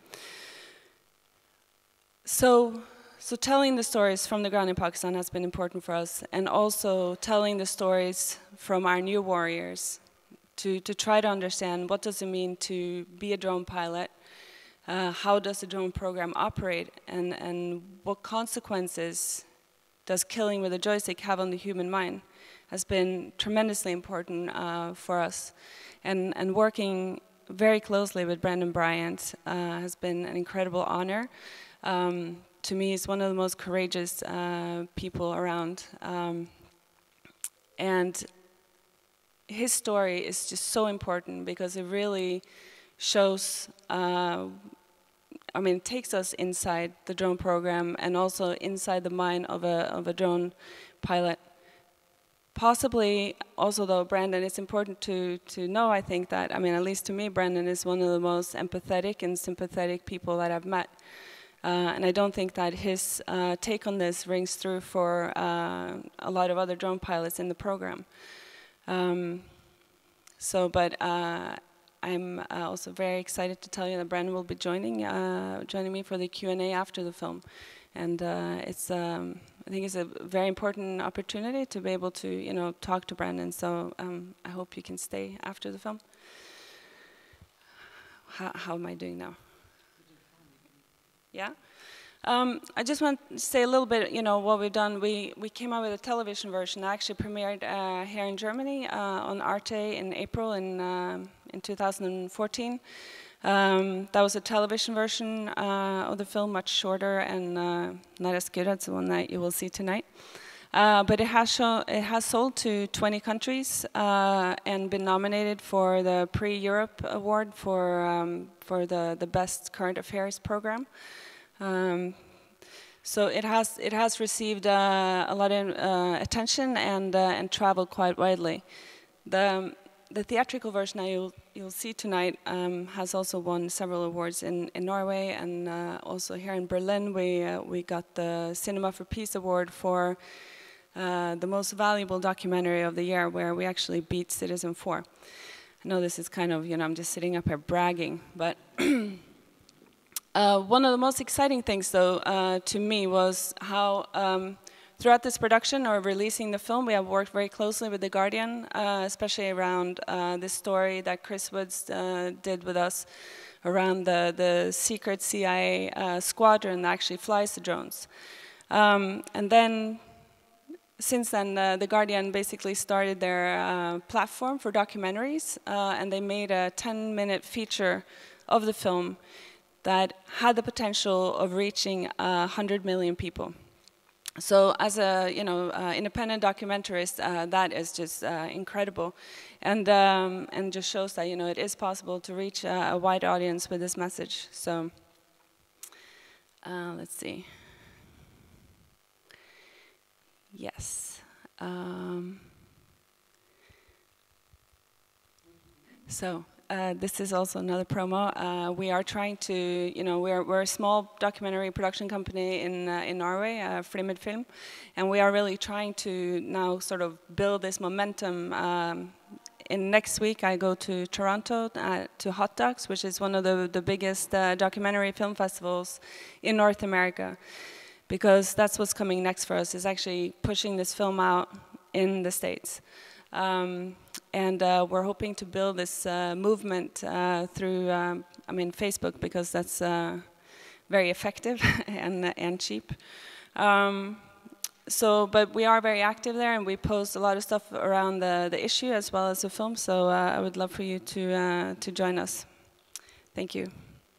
[SPEAKER 4] So, so telling the stories from the ground in Pakistan has been important for us, and also telling the stories from our new warriors, To, to try to understand what does it mean to be a drone pilot, uh, how does the drone program operate, and, and what consequences does killing with a joystick have on the human mind, has been tremendously important uh, for us. And, and working very closely with Brandon Bryant uh, has been an incredible honor. Um, to me, he's one of the most courageous uh, people around. Um, and his story is just so important because it really shows, uh, I mean, it takes us inside the drone program and also inside the mind of a, of a drone pilot. Possibly, also though, Brandon, it's important to, to know, I think that, I mean, at least to me, Brandon is one of the most empathetic and sympathetic people that I've met. Uh, and I don't think that his uh, take on this rings through for uh, a lot of other drone pilots in the program. Um, so, but uh, I'm uh, also very excited to tell you that Brandon will be joining uh, joining me for the Q and A after the film, and uh, it's um, I think it's a very important opportunity to be able to you know talk to Brandon. So um, I hope you can stay after the film. How, how am I doing now? Yeah. Um, I just want to say a little bit, you know, what we've done. We we came out with a television version. I actually premiered uh, here in Germany uh, on Arte in April in uh, in two thousand fourteen. Um, that was a television version uh, of the film, much shorter and uh, not as good as the one that you will see tonight. Uh, but it has shown, it has sold to twenty countries uh, and been nominated for the Pre-Europe Award for um, for the the best current affairs program. Um, so it has it has received uh, a lot of uh, attention and uh, and traveled quite widely. The the theatrical version that you'll you'll see tonight um, has also won several awards in in Norway, and uh, also here in Berlin we uh, we got the Cinema for Peace Award for uh, the most valuable documentary of the year, where we actually beat Citizen Four. I know this is kind of, you know, I'm just sitting up here bragging, but. Uh, one of the most exciting things, though, uh, to me was how um, throughout this production or releasing the film, we have worked very closely with The Guardian, uh, especially around uh, this story that Chris Woods uh, did with us around the, the secret C I A uh, squadron that actually flies the drones. Um, and then, since then, uh, The Guardian basically started their uh, platform for documentaries, uh, and they made a ten minute feature of the film that had the potential of reaching a hundred million people. So, as a you know uh, independent documentarist, uh, that is just uh, incredible, and um, and just shows that you know it is possible to reach a, a wide audience with this message. So, uh, let's see. Yes. Um, so. Uh, this is also another promo. Uh, we are trying to, you know, we're we're a small documentary production company in uh, in Norway, uh, Fremmed Film, and we are really trying to now sort of build this momentum. Um, in next week, I go to Toronto uh, to Hot Docs, which is one of the the biggest uh, documentary film festivals in North America, because that's what's coming next for us, is actually pushing this film out in the States. Um, and uh, we're hoping to build this uh, movement uh, through, um, I mean, Facebook, because that's uh, very effective and and cheap. Um, so, but we are very active there, and we post a lot of stuff around the the issue as well as the film. So uh, I would love for you to uh, to join us. Thank you.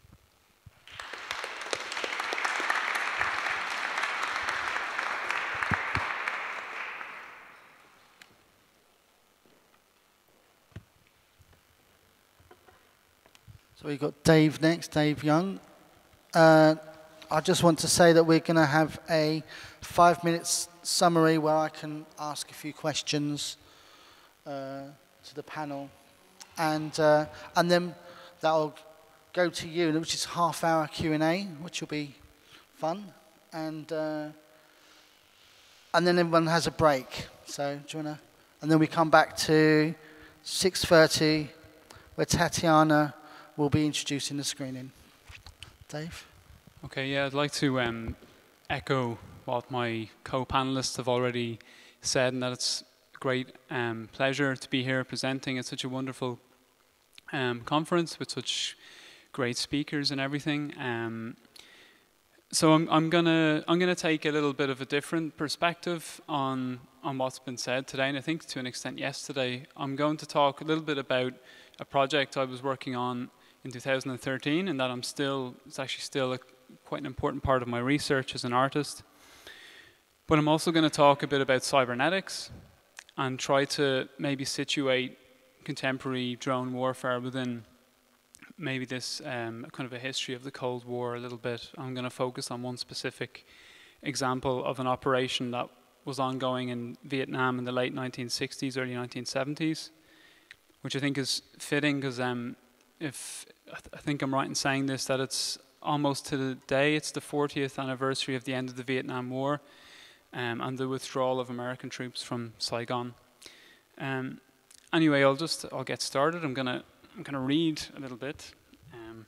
[SPEAKER 2] So we've got Dave next, Dave Young. Uh, I just want to say that we're going to have a five minutes summary where I can ask a few questions uh, to the panel. And, uh, and then that'll go to you, which is half hour Q and A, which will be fun. And, uh, and then everyone has a break. So do you want to? And then we come back to six thirty, where Tatiana will be introducing the screening. Dave?
[SPEAKER 14] Okay, yeah, I'd like to um, echo what my co-panelists have already said, and that it's a great um, pleasure to be here presenting at such a wonderful um, conference with such great speakers and everything. Um, so I'm, I'm gonna I'm gonna take a little bit of a different perspective on on what's been said today, and I think to an extent yesterday. I'm going to talk a little bit about a project I was working on in two thousand thirteen, and that I'm still, it's actually still a, quite an important part of my research as an artist. But I'm also going to talk a bit about cybernetics and try to maybe situate contemporary drone warfare within maybe this um, kind of a history of the Cold War a little bit. I'm going to focus on one specific example of an operation that was ongoing in Vietnam in the late nineteen sixties, early nineteen seventies, which I think is fitting because um, if I, th I think I'm right in saying this, that it's almost to the day. It's the fortieth anniversary of the end of the Vietnam War um, and the withdrawal of American troops from Saigon. Um, anyway, I'll just I'll get started. I'm gonna I'm gonna read a little bit. Um,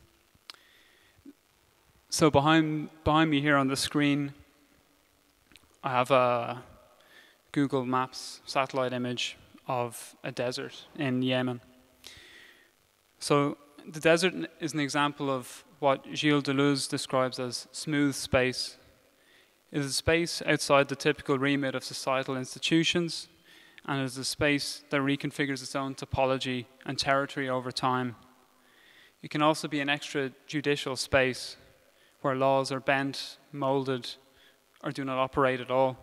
[SPEAKER 14] so behind behind me here on the screen, I have a Google Maps satellite image of a desert in Yemen. So the desert is an example of what Gilles Deleuze describes as smooth space. It is a space outside the typical remit of societal institutions, and it is a space that reconfigures its own topology and territory over time. It can also be an extrajudicial space where laws are bent, molded, or do not operate at all.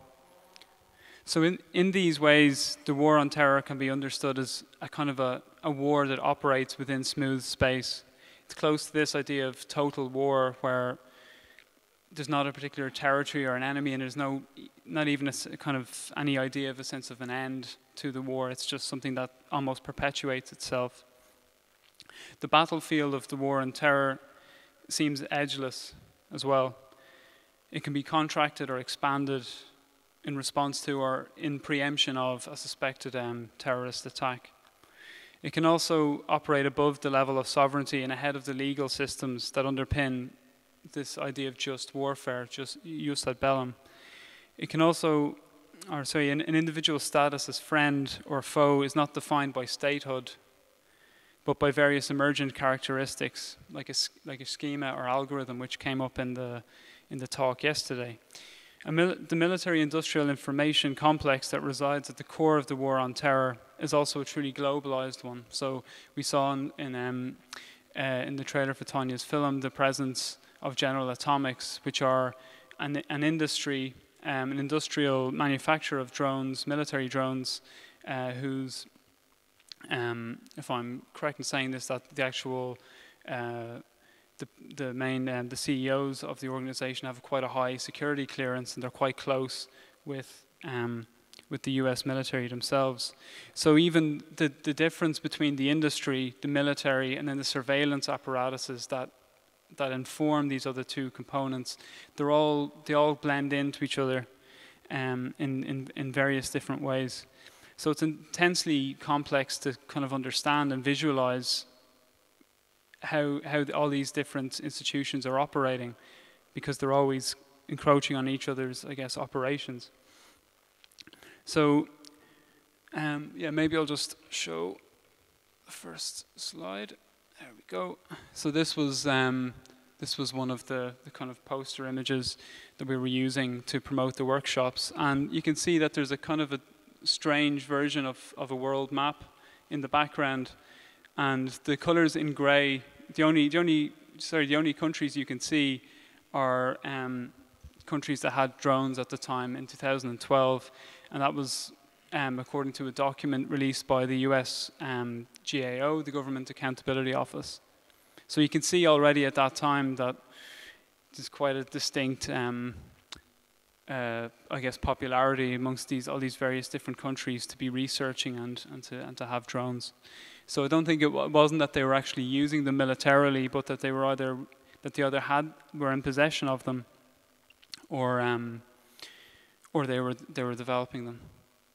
[SPEAKER 14] So in, in these ways, the war on terror can be understood as a kind of a, a war that operates within smooth space. It's close to this idea of total war, where there's not a particular territory or an enemy, and there's no, not even a, a kind of any idea of a sense of an end to the war. It's just something that almost perpetuates itself. The battlefield of the war on terror seems edgeless as well. It can be contracted or expanded in response to or in preemption of a suspected um, terrorist attack. It can also operate above the level of sovereignty and ahead of the legal systems that underpin this idea of just warfare, just jus ad bellum. It can also, or sorry, an, an individual status as friend or foe is not defined by statehood, but by various emergent characteristics, like a, like a schema or algorithm, which came up in the, in the talk yesterday. Mil the military-industrial information complex that resides at the core of the war on terror is also a truly globalized one. So we saw in, in, um, uh, in the trailer for Tonje's film the presence of General Atomics, which are an, an industry, um, an industrial manufacturer of drones, military drones, uh, whose, um, if I'm correct in saying this, that the actual uh, The, the main, um, the C E Os of the organization have quite a high security clearance, and they're quite close with um, with the U S military themselves. So even the, the difference between the industry, the military, and then the surveillance apparatuses that that inform these other two components, they're all they all blend into each other um, in, in in various different ways. So it's intensely complex to kind of understand and visualize how how all these different institutions are operating, because they're always encroaching on each other's, I guess, operations. So, um, yeah, maybe I'll just show the first slide. There we go. So this was um, this was one of the, the kind of poster images that we were using to promote the workshops, and you can see that there's a kind of a strange version of of a world map in the background, and the colors in grey. The only, the only, sorry, the only countries you can see are um, countries that had drones at the time in two thousand twelve, and that was um, according to a document released by the U S um, G A O, the Government Accountability Office. So you can see already at that time that there's quite a distinct, um, uh, I guess, popularity amongst these all these various different countries to be researching and and to and to have drones. So I don't think it wasn't that they were actually using them militarily, but that they were either that the other had were in possession of them, or um, or they were they were developing them.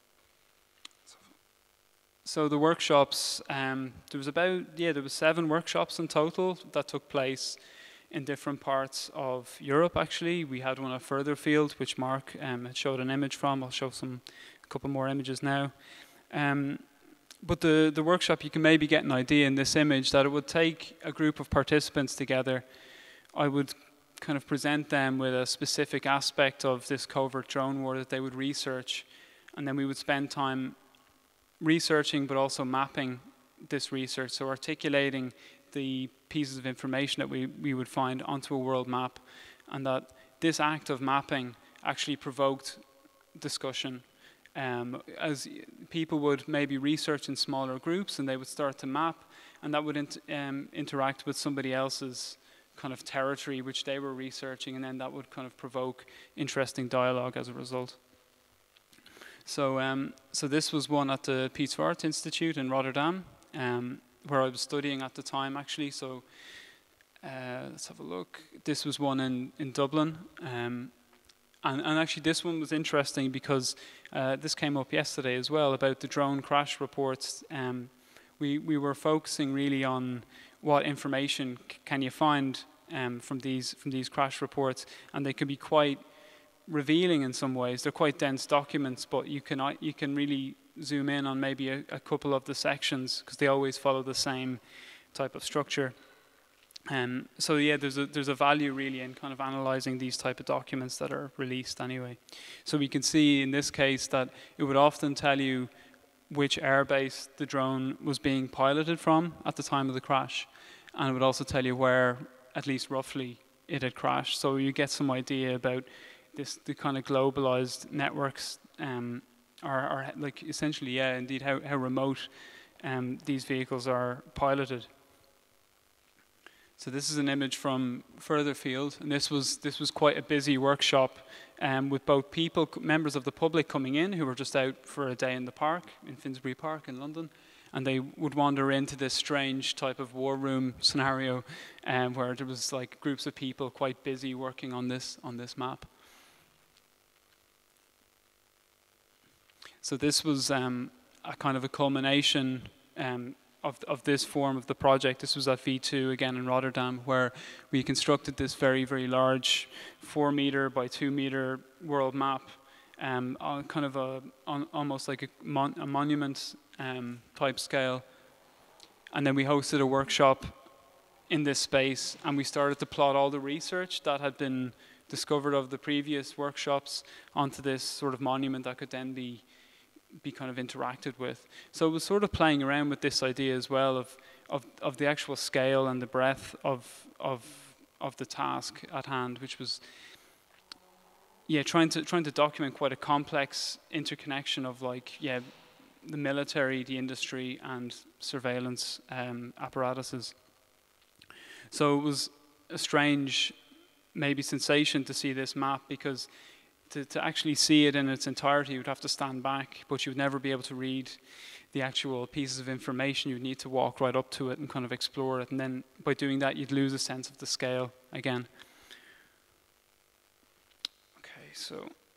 [SPEAKER 14] So the workshops, um, there was about yeah there was seven workshops in total that took place in different parts of Europe. Actually, we had one at Furtherfield, which Marc um, showed an image from. I'll show some a couple more images now. Um, But the, the workshop, you can maybe get an idea in this image that it would take a group of participants together. I would kind of present them with a specific aspect of this covert drone war that they would research, and then we would spend time researching but also mapping this research, so articulating the pieces of information that we, we would find onto a world map, and that this act of mapping actually provoked discussion. Um, as people would maybe research in smaller groups, and they would start to map, and that would int um, interact with somebody else's kind of territory which they were researching, and then that would kind of provoke interesting dialogue as a result. So, um, so this was one at the Piet Zwart Institute in Rotterdam, um, where I was studying at the time, actually. So uh, let's have a look. This was one in, in Dublin. Um, and, and actually this one was interesting because uh, this came up yesterday as well about the drone crash reports. Um, we, we were focusing really on what information c can you find um, from these from these crash reports, and they can be quite revealing in some ways. They're quite dense documents, but you can you can really zoom in on maybe a, a couple of the sections because they always follow the same type of structure. Um, so yeah, there's a there's a value really in kind of analyzing these type of documents that are released anyway. So we can see in this case that it would often tell you which airbase the drone was being piloted from at the time of the crash, and it would also tell you where, at least roughly, it had crashed. So you get some idea about this the kind of globalized networks um, are, are like essentially yeah indeed how how remote um, these vehicles are piloted. So this is an image from Furtherfield, and this was this was quite a busy workshop um, with both people, members of the public coming in who were just out for a day in the park, in Finsbury Park in London, and they would wander into this strange type of war room scenario um, where there was like groups of people quite busy working on this on this map. So this was um, a kind of a culmination um, Of, of this form of the project. This was at V two again in Rotterdam, where we constructed this very, very large four meter by two meter world map, um, on kind of a on, almost like a, mon a monument um, type scale. And then we hosted a workshop in this space, and we started to plot all the research that had been discovered of the previous workshops onto this sort of monument that could then be be kind of interacted with. So it was sort of playing around with this idea as well of of, of the actual scale and the breadth of of of the task at hand, which was yeah trying to trying to document quite a complex interconnection of like yeah the military, the industry, and surveillance um, apparatuses. So it was a strange maybe sensation to see this map, because To, to actually see it in its entirety, you would have to stand back, but you would never be able to read the actual pieces of information. You'd need to walk right up to it and kind of explore it, and then by doing that, you'd lose a sense of the scale again. Okay, so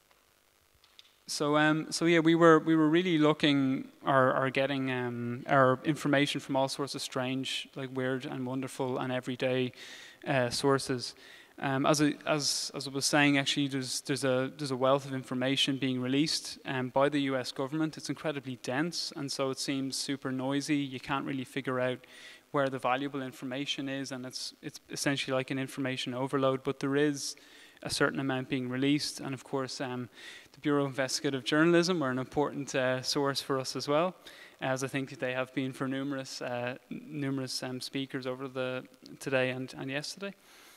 [SPEAKER 14] so um, so yeah, we were we were really looking or, or getting um, our information from all sorts of strange, like weird and wonderful and everyday uh, sources. Um, as, I, as, as I was saying, actually, there's, there's, a, there's a wealth of information being released um, by the U S government. It's incredibly dense, and so it seems super noisy. You can't really figure out where the valuable information is, and it's, it's essentially like an information overload, but there is a certain amount being released. And of course, um, the Bureau of Investigative Journalism are an important uh, source for us as well, as I think they have been for numerous, uh, numerous um, speakers over the today and, and yesterday.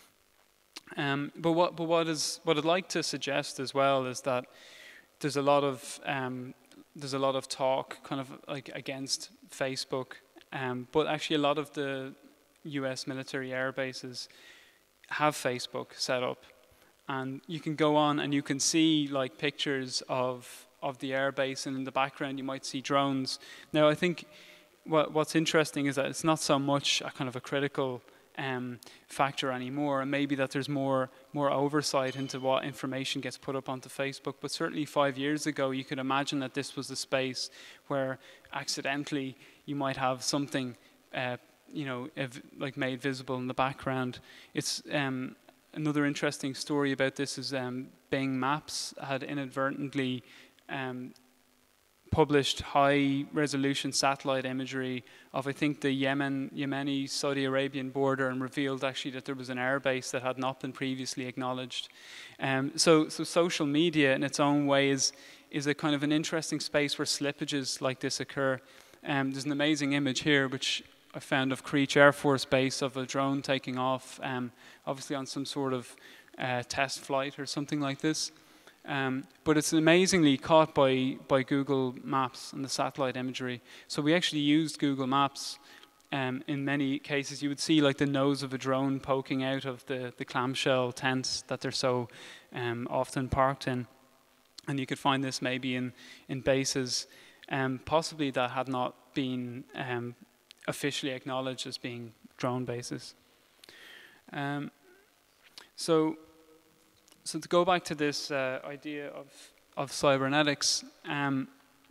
[SPEAKER 14] Um, but what but what is what I'd like to suggest as well is that there's a lot of um, there's a lot of talk kind of like against Facebook, um, but actually a lot of the U S military air bases have Facebook set up, and you can go on and you can see like pictures of of the air base, and in the background you might see drones. Now I think what what's interesting is that it's not so much a kind of a critical Um, factor anymore, and maybe that there's more more oversight into what information gets put up onto Facebook. But certainly five years ago, you could imagine that this was a space where accidentally you might have something, uh, you know, like made visible in the background. It's um, another interesting story about this is um, Bing Maps had inadvertently um, published high-resolution satellite imagery of, I think, the Yemen, Yemeni Saudi Arabian border, and revealed actually that there was an airbase that had not been previously acknowledged. Um, so, so social media, in its own way, is is a kind of an interesting space where slippages like this occur. Um, there's an amazing image here, which I found of Creech Air Force Base, of a drone taking off, um, obviously on some sort of uh, test flight or something like this. Um, but it's amazingly caught by, by Google Maps and the satellite imagery. So we actually used Google Maps. Um, in many cases, you would see like the nose of a drone poking out of the, the clamshell tents that they're so um, often parked in. And you could find this maybe in, in bases um, possibly that had not been um, officially acknowledged as being drone bases. Um, so, so to go back to this uh, idea of, of cybernetics, um,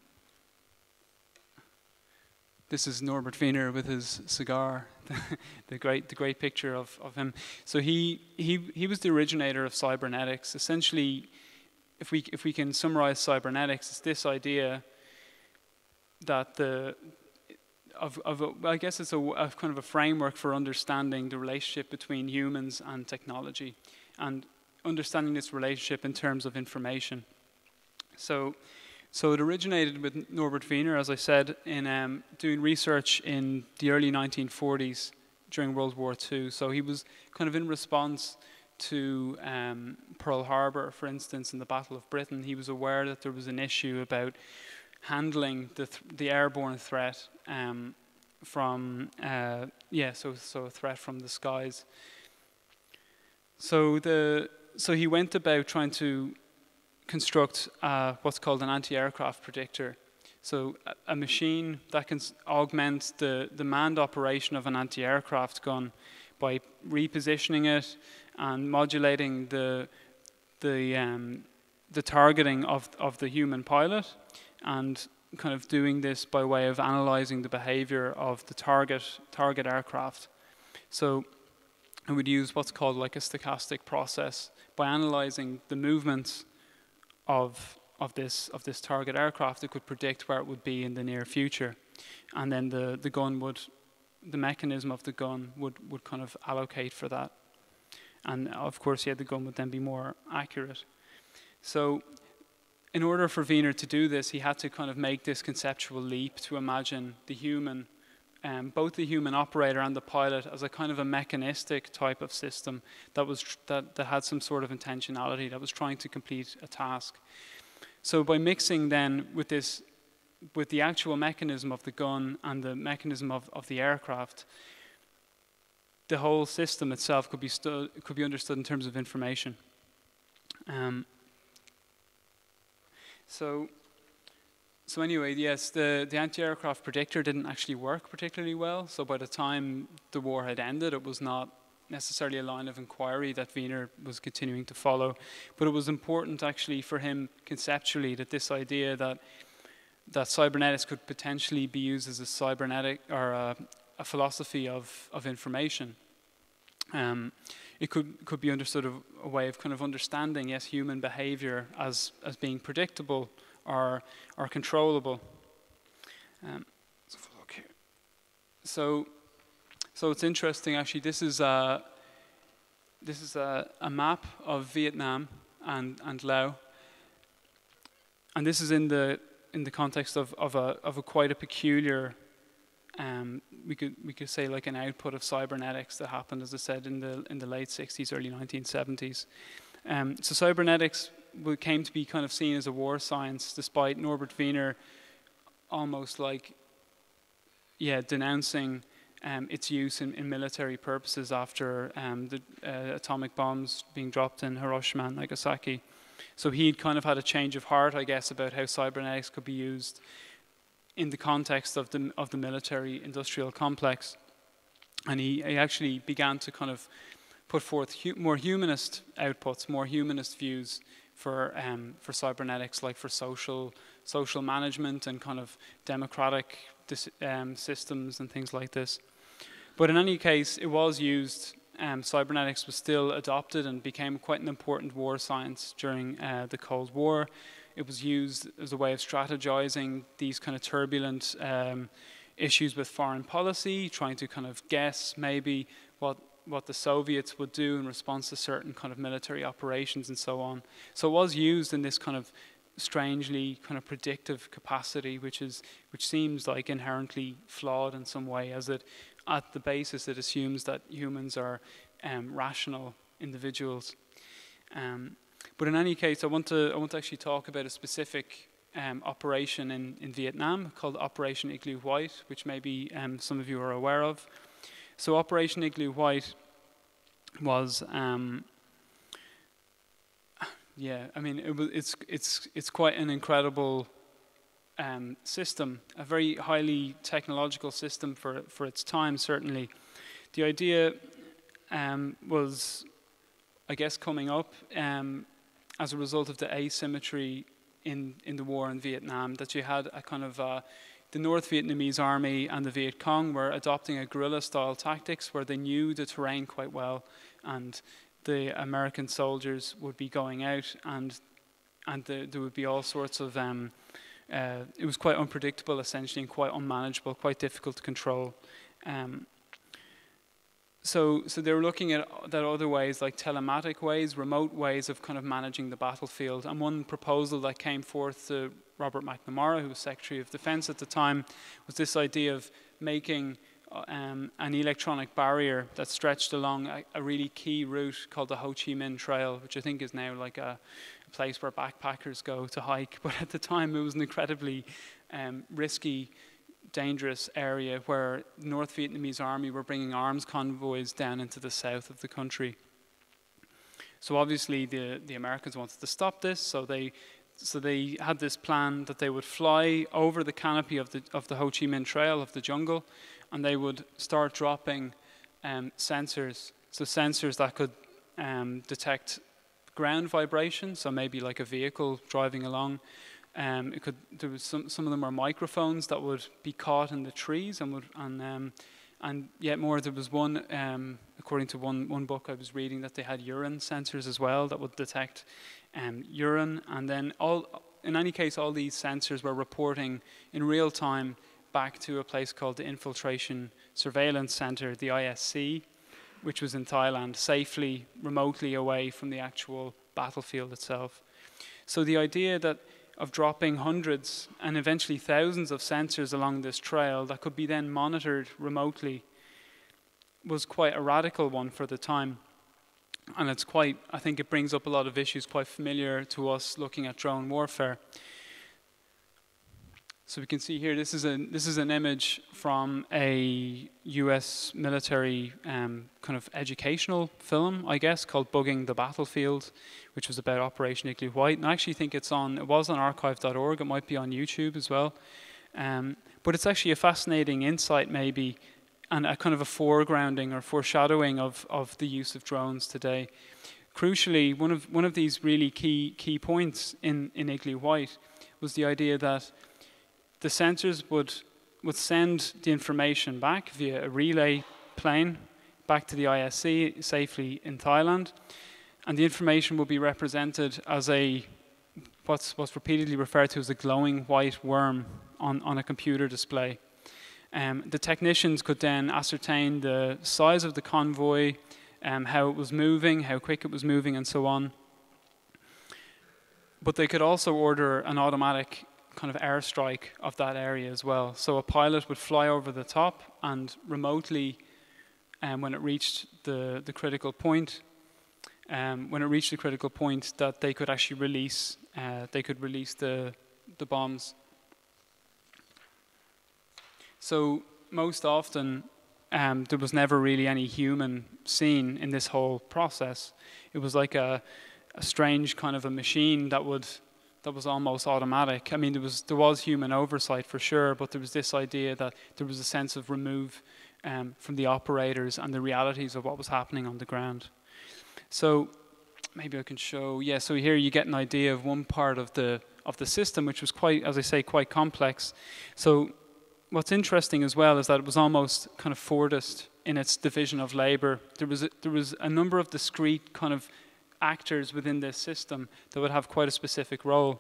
[SPEAKER 14] this is Norbert Wiener with his cigar, the great, the great picture of, of him. So he, he, he was the originator of cybernetics. Essentially, if we, if we can summarize cybernetics, it's this idea that the, of, of a, I guess it's a, a kind of a framework for understanding the relationship between humans and technology, and understanding this relationship in terms of information. So, so it originated with Norbert Wiener, as I said, in um, doing research in the early nineteen forties during World War Two. So he was kind of in response to um, Pearl Harbor, for instance, in the Battle of Britain. He was aware that there was an issue about handling the th the airborne threat um, from uh, yeah, so so a threat from the skies. So the so he went about trying to construct uh, what's called an anti-aircraft predictor. So a, a machine that can augment the the manned operation of an anti-aircraft gun by repositioning it and modulating the the um, the targeting of of the human pilot, and kind of doing this by way of analyzing the behavior of the target target aircraft. So it would use what's called like a stochastic process. By analyzing the movements of of this of this target aircraft, it could predict where it would be in the near future, and then the the gun would the mechanism of the gun would would kind of allocate for that, and of course, yeah, the gun would then be more accurate. So in order for Wiener to do this, he had to kind of make this conceptual leap to imagine the human, um, both the human operator and the pilot, as a kind of a mechanistic type of system that was tr that, that had some sort of intentionality, that was trying to complete a task. So by mixing then with this, with the actual mechanism of the gun and the mechanism of, of the aircraft, the whole system itself could be stu could be understood in terms of information. Um, So, so anyway, yes, the, the anti-aircraft predictor didn't actually work particularly well. So by the time the war had ended, it was not necessarily a line of inquiry that Wiener was continuing to follow. But it was important actually for him conceptually that this idea that that cybernetics could potentially be used as a cybernetic or a, a philosophy of, of information. Um, it could could be understood as a way of kind of understanding, yes, human behavior as as being predictable or or controllable. Um, let's have a look here. So, so it's interesting actually. This is a this is a, a map of Vietnam and and Laos, and this is in the in the context of of a of a quite a peculiar. Um, we could we could say like an output of cybernetics that happened, as I said, in the in the late sixties, early nineteen seventies. Um, so cybernetics came to be kind of seen as a war science, despite Norbert Wiener almost like, yeah, denouncing um, its use in, in military purposes after um, the uh, atomic bombs being dropped in Hiroshima and Nagasaki. So he'd kind of had a change of heart, I guess, about how cybernetics could be used in the context of the of the military-industrial complex, and he, he actually began to kind of put forth hu more humanist outputs, more humanist views for um, for cybernetics, like for social social management and kind of democratic dis um, systems and things like this. But in any case, it was used. Um, cybernetics was still adopted and became quite an important war science during uh, the Cold War. It was used as a way of strategizing these kind of turbulent um, issues with foreign policy, trying to kind of guess maybe what what the Soviets would do in response to certain kind of military operations and so on. So it was used in this kind of strangely kind of predictive capacity, which is which seems like inherently flawed in some way, as it at the basis it assumes that humans are um, rational individuals. Um, But in any case, I want to I want to actually talk about a specific um, operation in, in Vietnam called Operation Igloo White, which maybe um, some of you are aware of. So Operation Igloo White was, um, yeah, I mean, it was, it's it's it's quite an incredible um, system, a very highly technological system for for its time, certainly. The idea um, was, I guess, coming up um, as a result of the asymmetry in, in the war in Vietnam, that you had a kind of, uh, the North Vietnamese army and the Viet Cong were adopting a guerrilla-style tactics where they knew the terrain quite well, and the American soldiers would be going out, and and the, there would be all sorts of, um, uh, it was quite unpredictable essentially, and quite unmanageable, quite difficult to control. Um, so, so they were looking at that other ways, like telematic ways, remote ways of kind of managing the battlefield. And one proposal that came forth to Robert McNamara, who was Secretary of Defense at the time, was this idea of making um, an electronic barrier that stretched along a, a really key route called the Ho Chi Minh Trail, which I think is now like a, a place where backpackers go to hike. But at the time, it was an incredibly um, risky, dangerous area where the North Vietnamese army were bringing arms convoys down into the south of the country. So obviously, the, the Americans wanted to stop this, so they So they had this plan that they would fly over the canopy of the of the Ho Chi Minh Trail, of the jungle, and they would start dropping um, sensors. So sensors that could um, detect ground vibration, so maybe like a vehicle driving along. Um, it could. There was some. Some of them were microphones that would be caught in the trees, and would and um, and yet more. There was one, um, according to one one book I was reading, that they had urine sensors as well that would detect Um, urine, and then all, in any case, all these sensors were reporting in real time back to a place called the Infiltration Surveillance Center, the I S C, which was in Thailand, safely, remotely away from the actual battlefield itself. So the idea that of dropping hundreds and eventually thousands of sensors along this trail that could be then monitored remotely was quite a radical one for the time. And it's quite, I think it brings up a lot of issues quite familiar to us looking at drone warfare. So we can see here, this is, a, this is an image from a U S military um, kind of educational film, I guess, called Bugging the Battlefield, which was about Operation Igloo White. And I actually think it's on, it was on archive dot org, it might be on YouTube as well. Um, but it's actually a fascinating insight maybe, and a kind of a foregrounding or foreshadowing of, of the use of drones today. Crucially, one of one of these really key key points in, in Igloo White was the idea that the sensors would would send the information back via a relay plane back to the I S C safely in Thailand, and the information will be represented as a what's what's repeatedly referred to as a glowing white worm on, on a computer display. Um, the technicians could then ascertain the size of the convoy, um, how it was moving, how quick it was moving, and so on. But they could also order an automatic kind of airstrike of that area as well. So a pilot would fly over the top and remotely, um, when it reached the, the critical point, um, when it reached the critical point, that they could actually release, uh, they could release the, the bombs. So most often, um, there was never really any human seen in this whole process. It was like a, a strange kind of a machine that would that was almost automatic. I mean, there was there was human oversight for sure, but there was this idea that there was a sense of remove um, from the operators and the realities of what was happening on the ground. So maybe I can show. Yeah. So here you get an idea of one part of the of the system, which was quite, as I say, quite complex. So what's interesting as well is that it was almost kind of Fordist in its division of labor. There was a, there was a number of discrete kind of actors within this system that would have quite a specific role,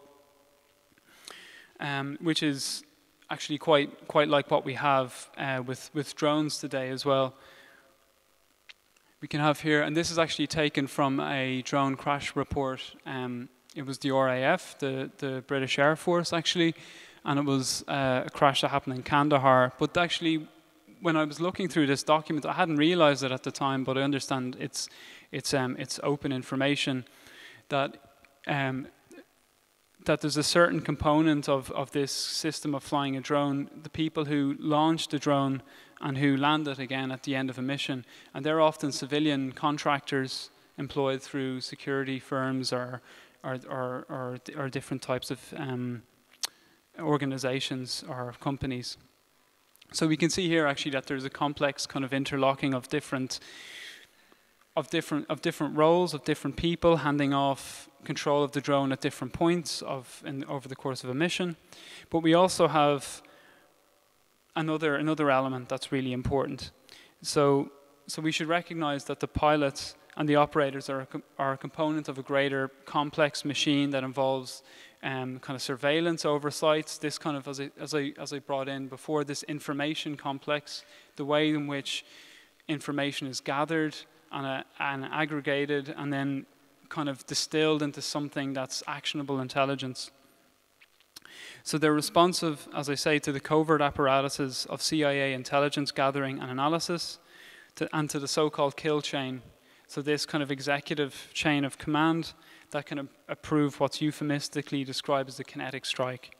[SPEAKER 14] um, which is actually quite quite like what we have uh, with with drones today as well. We can have here, and this is actually taken from a drone crash report. Um, it was the R A F, the the British Air Force actually. And it was uh, a crash that happened in Kandahar. But actually, when I was looking through this document, I hadn't realized it at the time, but I understand it's it's um, it's open information that um, that there's a certain component of, of this system of flying a drone, the people who launched the drone and who land it again at the end of a mission. And they're often civilian contractors employed through security firms or or or, or, or different types of um, organizations or companies. So we can see here actually that there's a complex kind of interlocking of different of different of different roles, of different people handing off control of the drone at different points of in, over the course of a mission. But we also have another another element that's really important. So so we should recognize that the pilots and the operators are a, are a component of a greater complex machine that involves um, kind of surveillance, oversights, this kind of, as I, as, I, as I brought in before, this information complex, the way in which information is gathered and, uh, and aggregated and then kind of distilled into something that's actionable intelligence. So they're responsive, as I say, to the covert apparatuses of C I A intelligence gathering and analysis, to, and to the so-called kill chain. So this kind of executive chain of command that can approve what's euphemistically described as the kinetic strike.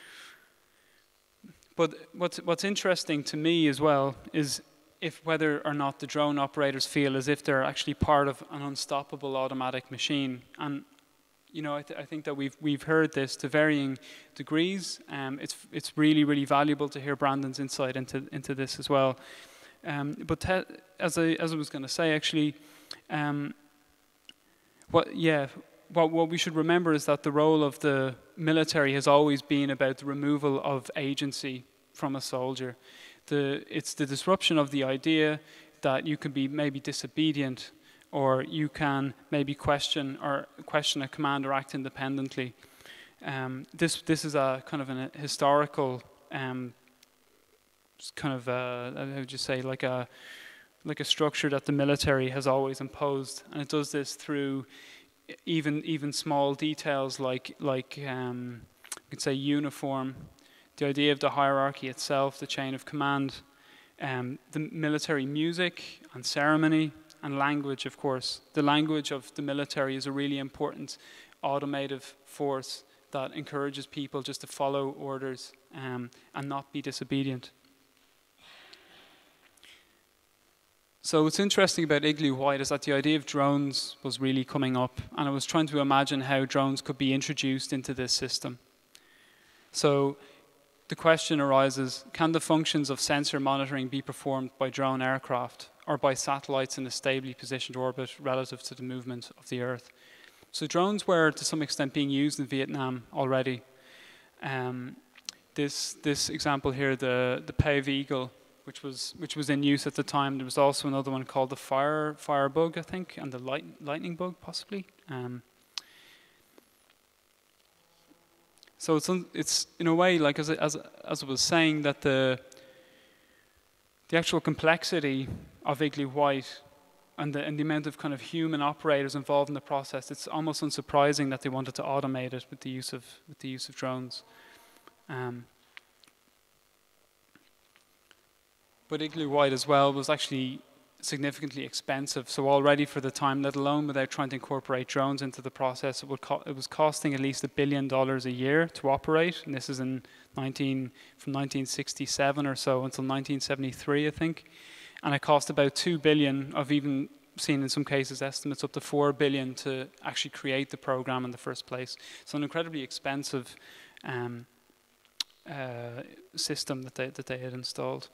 [SPEAKER 14] But what's, what's interesting to me as well is if whether or not the drone operators feel as if they're actually part of an unstoppable automatic machine. And you know, I, th I think that we've we've heard this to varying degrees. Um, it's it's really really valuable to hear Brandon's insight into into this as well. Um, but as I as I was going to say, actually. Um, what, yeah, what, what we should remember is that the role of the military has always been about the removal of agency from a soldier. The, it's the disruption of the idea that you can be maybe disobedient, or you can maybe question or question a command or act independently. Um, this this is a kind of an historical um, kind of a, how would you say, like a like a structure that the military has always imposed, and it does this through even even small details like like um, you could say uniform, the idea of the hierarchy itself, the chain of command, um, the military music and ceremony and language. Of course, the language of the military is a really important automative force that encourages people just to follow orders um, and not be disobedient. So what's interesting about Igloo White is that the idea of drones was really coming up, and I was trying to imagine how drones could be introduced into this system. So the question arises, can the functions of sensor monitoring be performed by drone aircraft or by satellites in a stably positioned orbit relative to the movement of the Earth? So drones were to some extent being used in Vietnam already. Um, this, this example here, the, the Pave Eagle, which was which was in use at the time. There was also another one called the Fire Firebug, I think, and the light, Lightning Bug, possibly. Um, so it's it's in a way like as as as I was saying that the the actual complexity of Igloo White and the and the amount of kind of human operators involved in the process. It's almost unsurprising that they wanted to automate it with the use of with the use of drones. Um, But Igloo White as well was actually significantly expensive. So already for the time, let alone without trying to incorporate drones into the process, it, would co it was costing at least a billion dollars a year to operate. And this is in nineteen from nineteen sixty-seven or so until nineteen seventy-three, I think. And it cost about two billion. I've even seen in some cases estimates up to four billion to actually create the program in the first place. So an incredibly expensive um, uh, system that they that they had installed.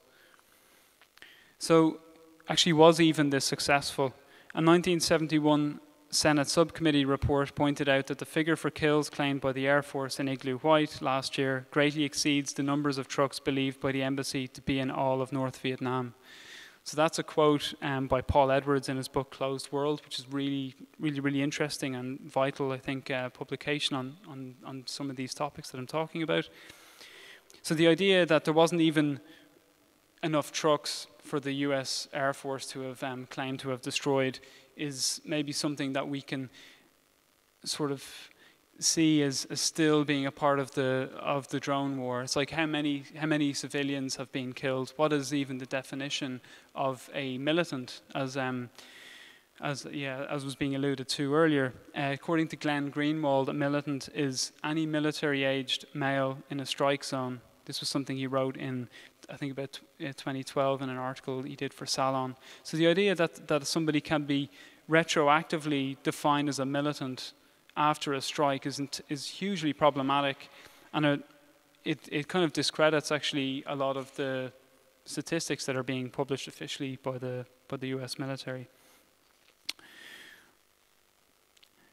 [SPEAKER 14] So actually was even this successful. A nineteen seventy-one Senate subcommittee report pointed out that the figure for kills claimed by the Air Force in Igloo White last year greatly exceeds the numbers of trucks believed by the embassy to be in all of North Vietnam. So that's a quote um, by Paul Edwards in his book Closed World, which is really, really, really interesting and vital, I think, uh, publication on, on, on some of these topics that I'm talking about. So the idea that there wasn't even enough trucks for the U S Air Force to have um, claimed to have destroyed is maybe something that we can sort of see as, as still being a part of the of the drone war. It's like how many how many civilians have been killed? What is even the definition of a militant? As um as yeah as was being alluded to earlier, uh, according to Glenn Greenwald, a militant is any military-aged male in a strike zone. This was something he wrote in, I think, about twenty twelve in an article he did for Salon. So the idea that, that somebody can be retroactively defined as a militant after a strike isn't, is hugely problematic, and it, it, it kind of discredits actually a lot of the statistics that are being published officially by the, by the U S military.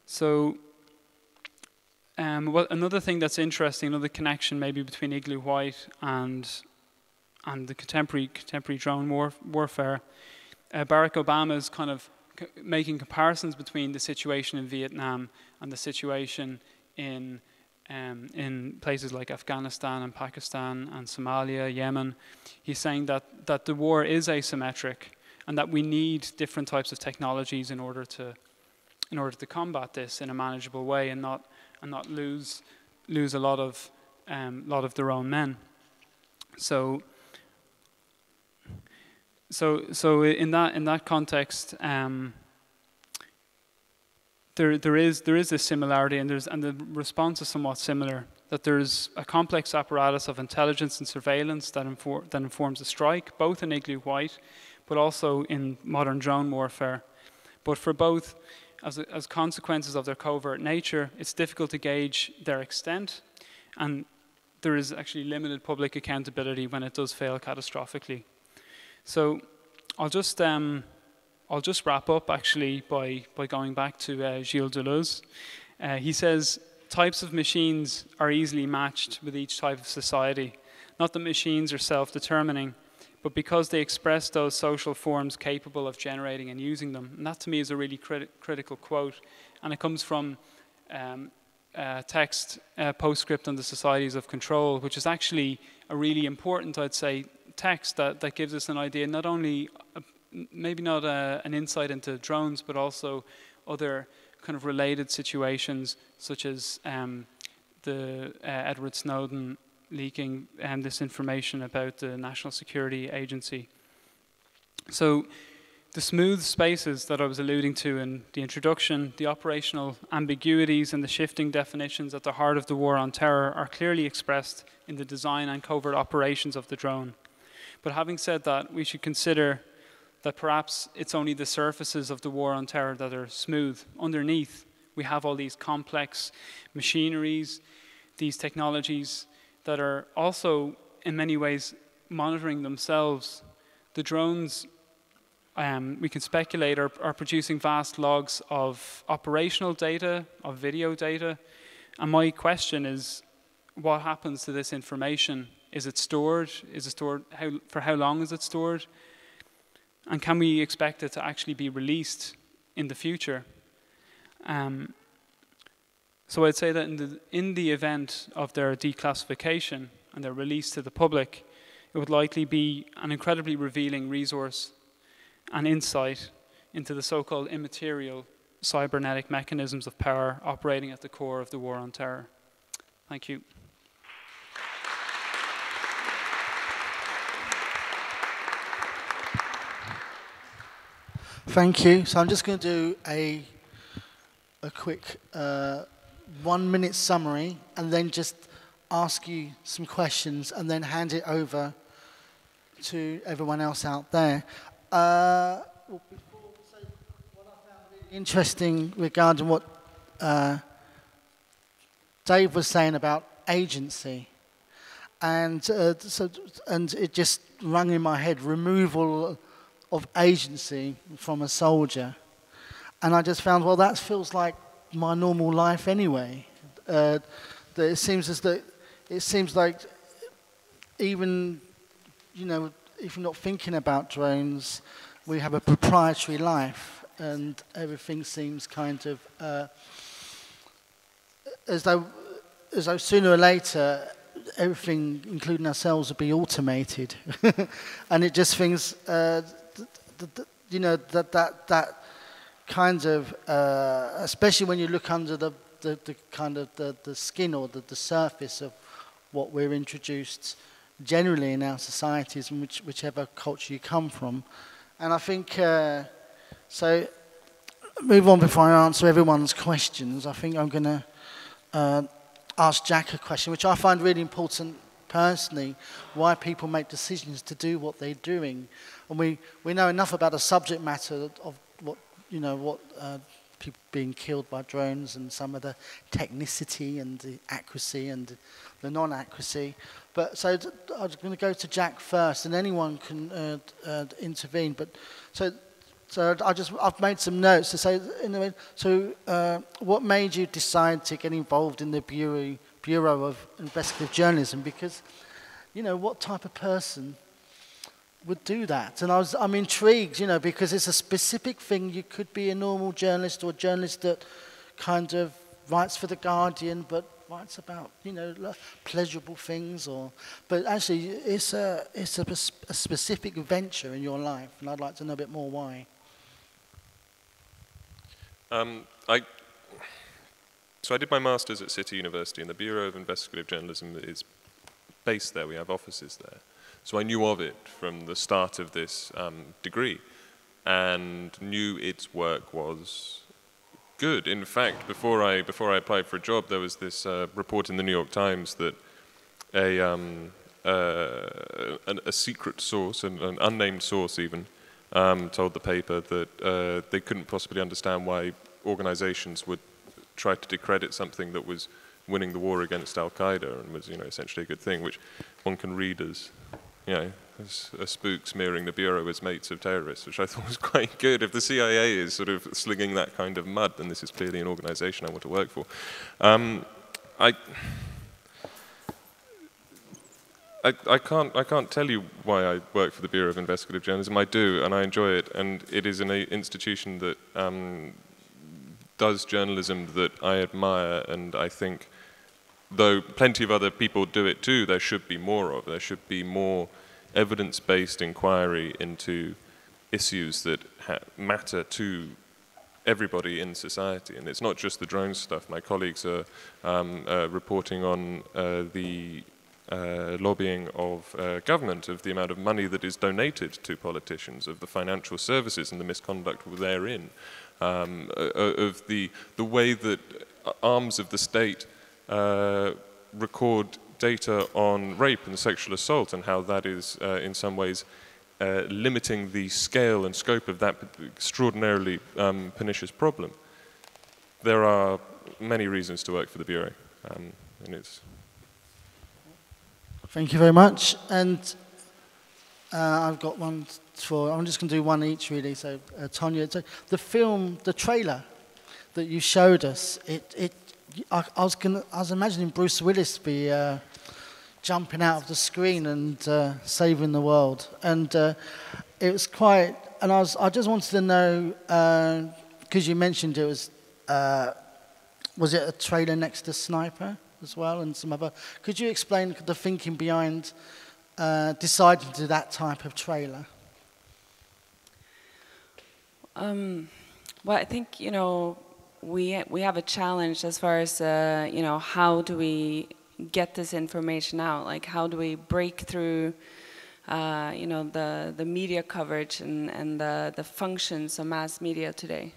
[SPEAKER 14] So, um, well, another thing that's interesting, another connection maybe between Igloo White and and the contemporary contemporary drone war, warfare. Uh, Barack Obama is kind of c making comparisons between the situation in Vietnam and the situation in um, in places like Afghanistan and Pakistan and Somalia, Yemen. He's saying that that the war is asymmetric and that we need different types of technologies in order to in order to combat this in a manageable way and not and not lose lose a lot of um, lot of their own men. So. So, so in that in that context, um, there there is there is this similarity, and there's and the response is somewhat similar. That there's a complex apparatus of intelligence and surveillance that infor that informs the strike, both in Igloo White, but also in modern drone warfare. But for both, as as consequences of their covert nature, it's difficult to gauge their extent, and there is actually limited public accountability when it does fail catastrophically. So I'll just um, I'll just wrap up actually by by going back to uh, Gilles Deleuze. Uh, he says types of machines are easily matched with each type of society. Not that machines are self-determining, but because they express those social forms capable of generating and using them. And that to me is a really criti critical quote, and it comes from um, a text uh, postscript on the societies of control, which is actually a really important, I'd say, text that, that gives us an idea, not only, uh, maybe not a, an insight into drones, but also other kind of related situations, such as um, the uh, Edward Snowden leaking um, this information about the National Security Agency. So the smooth spaces that I was alluding to in the introduction, the operational ambiguities and the shifting definitions at the heart of the war on terror are clearly expressed in the design and covert operations of the drone. But having said that, we should consider that perhaps it's only the surfaces of the war on terror that are smooth. Underneath, we have all these complex machineries, these technologies that are also, in many ways, monitoring themselves. The drones, um, we can speculate, are, are producing vast logs of operational data, of video data. And my question is, what happens to this information? Is it stored? Is it stored? How, for how long is it stored? And can we expect it to actually be released in the future? Um, so I'd say that in the, in the event of their declassification and their release to the public, it would likely be an incredibly revealing resource and insight into the so-called immaterial cybernetic mechanisms of power operating at the core of the war on terror. Thank you.
[SPEAKER 2] Thank you. So I'm just going to do a, a quick uh, one-minute summary and then just ask you some questions and then hand it over to everyone else out there. Uh, well, before, so what I found really interesting regarding what uh, Dave was saying about agency, and uh, so and it just rang in my head, removal of agency from a soldier. And I just found, well, that feels like my normal life anyway. Uh, that it seems as though, it seems like even, you know, if you're not thinking about drones, we have a proprietary life and everything seems kind of, uh, as though, as though sooner or later, everything, including ourselves, will be automated. And it just thinks, uh, The, the, you know, that that that kind of, uh, especially when you look under the, the, the kind of the, the skin or the, the surface of what we're introduced generally in our societies, in which, whichever culture you come from. And I think, uh, so move on before I answer everyone's questions. I think I'm going to uh, ask Jack a question, which I find really important personally, why people make decisions to do what they're doing. And we, we know enough about the subject matter of what, you know, what uh, people being killed by drones and some of the technicity and the accuracy and the non-accuracy. But so I'm going to go to Jack first, and anyone can uh, uh, intervene. But so so I just, I've made some notes to say, in the, so uh, what made you decide to get involved in the Bureau, Bureau of Investigative Journalism? Because, you know, what type of person would do that? And I was, I'm intrigued, you know, because it's a specific thing. You could be a normal journalist or a journalist that kind of writes for The Guardian, but writes about, you know, pleasurable things, or, but actually it's a, it's a, a specific venture in your life, and I'd like to know a bit more why.
[SPEAKER 3] Um, I, so I did my master's at City University, and the Bureau of Investigative Journalism is based there. We have offices there. So I knew of it from the start of this um, degree, and knew its work was good. In fact, before I before I applied for a job, there was this uh, report in the New York Times that a um, uh, an, a secret source, an, an unnamed source even, um, told the paper that uh, they couldn't possibly understand why organizations would try to discredit something that was winning the war against Al Qaeda and was, you know, essentially a good thing, which one can read as, you know, as a spook smearing the Bureau as mates of terrorists, which I thought was quite good. If the C I A is sort of slinging that kind of mud, then this is clearly an organization I want to work for. Um, I, I, I, can't, I can't tell you why I work for the Bureau of Investigative Journalism. I do, and I enjoy it, and it is an institution that um, does journalism that I admire, and I think, though plenty of other people do it too, there should be more of. There should be more evidence-based inquiry into issues that ha matter to everybody in society. And it's not just the drone stuff. My colleagues are um, uh, reporting on uh, the uh, lobbying of uh, government, of the amount of money that is donated to politicians, of the financial services and the misconduct therein, um, uh, of the, the way that arms of the state uh, record data on rape and sexual assault, and how that is uh, in some ways uh, limiting the scale and scope of that extraordinarily um, pernicious problem. There are many reasons to work for the Bureau, um, and it's...
[SPEAKER 2] Thank you very much. And uh, I've got one for, I'm just going to do one each really, so uh, Tonje, so the film, the trailer that you showed us, it, it I, I, was gonna, I was imagining Bruce Willis be uh, jumping out of the screen and uh, saving the world. And uh, it was quite, and I, was, I just wanted to know, because uh, you mentioned it was, uh, was it a trailer next to Sniper as well, and some other, could you explain the thinking behind uh, deciding to do that type of trailer?
[SPEAKER 4] Um, well, I think, you know, we we have a challenge as far as uh, you know, how do we get this information out? Like, how do we break through uh, you know, the the media coverage and and the the functions of mass media today?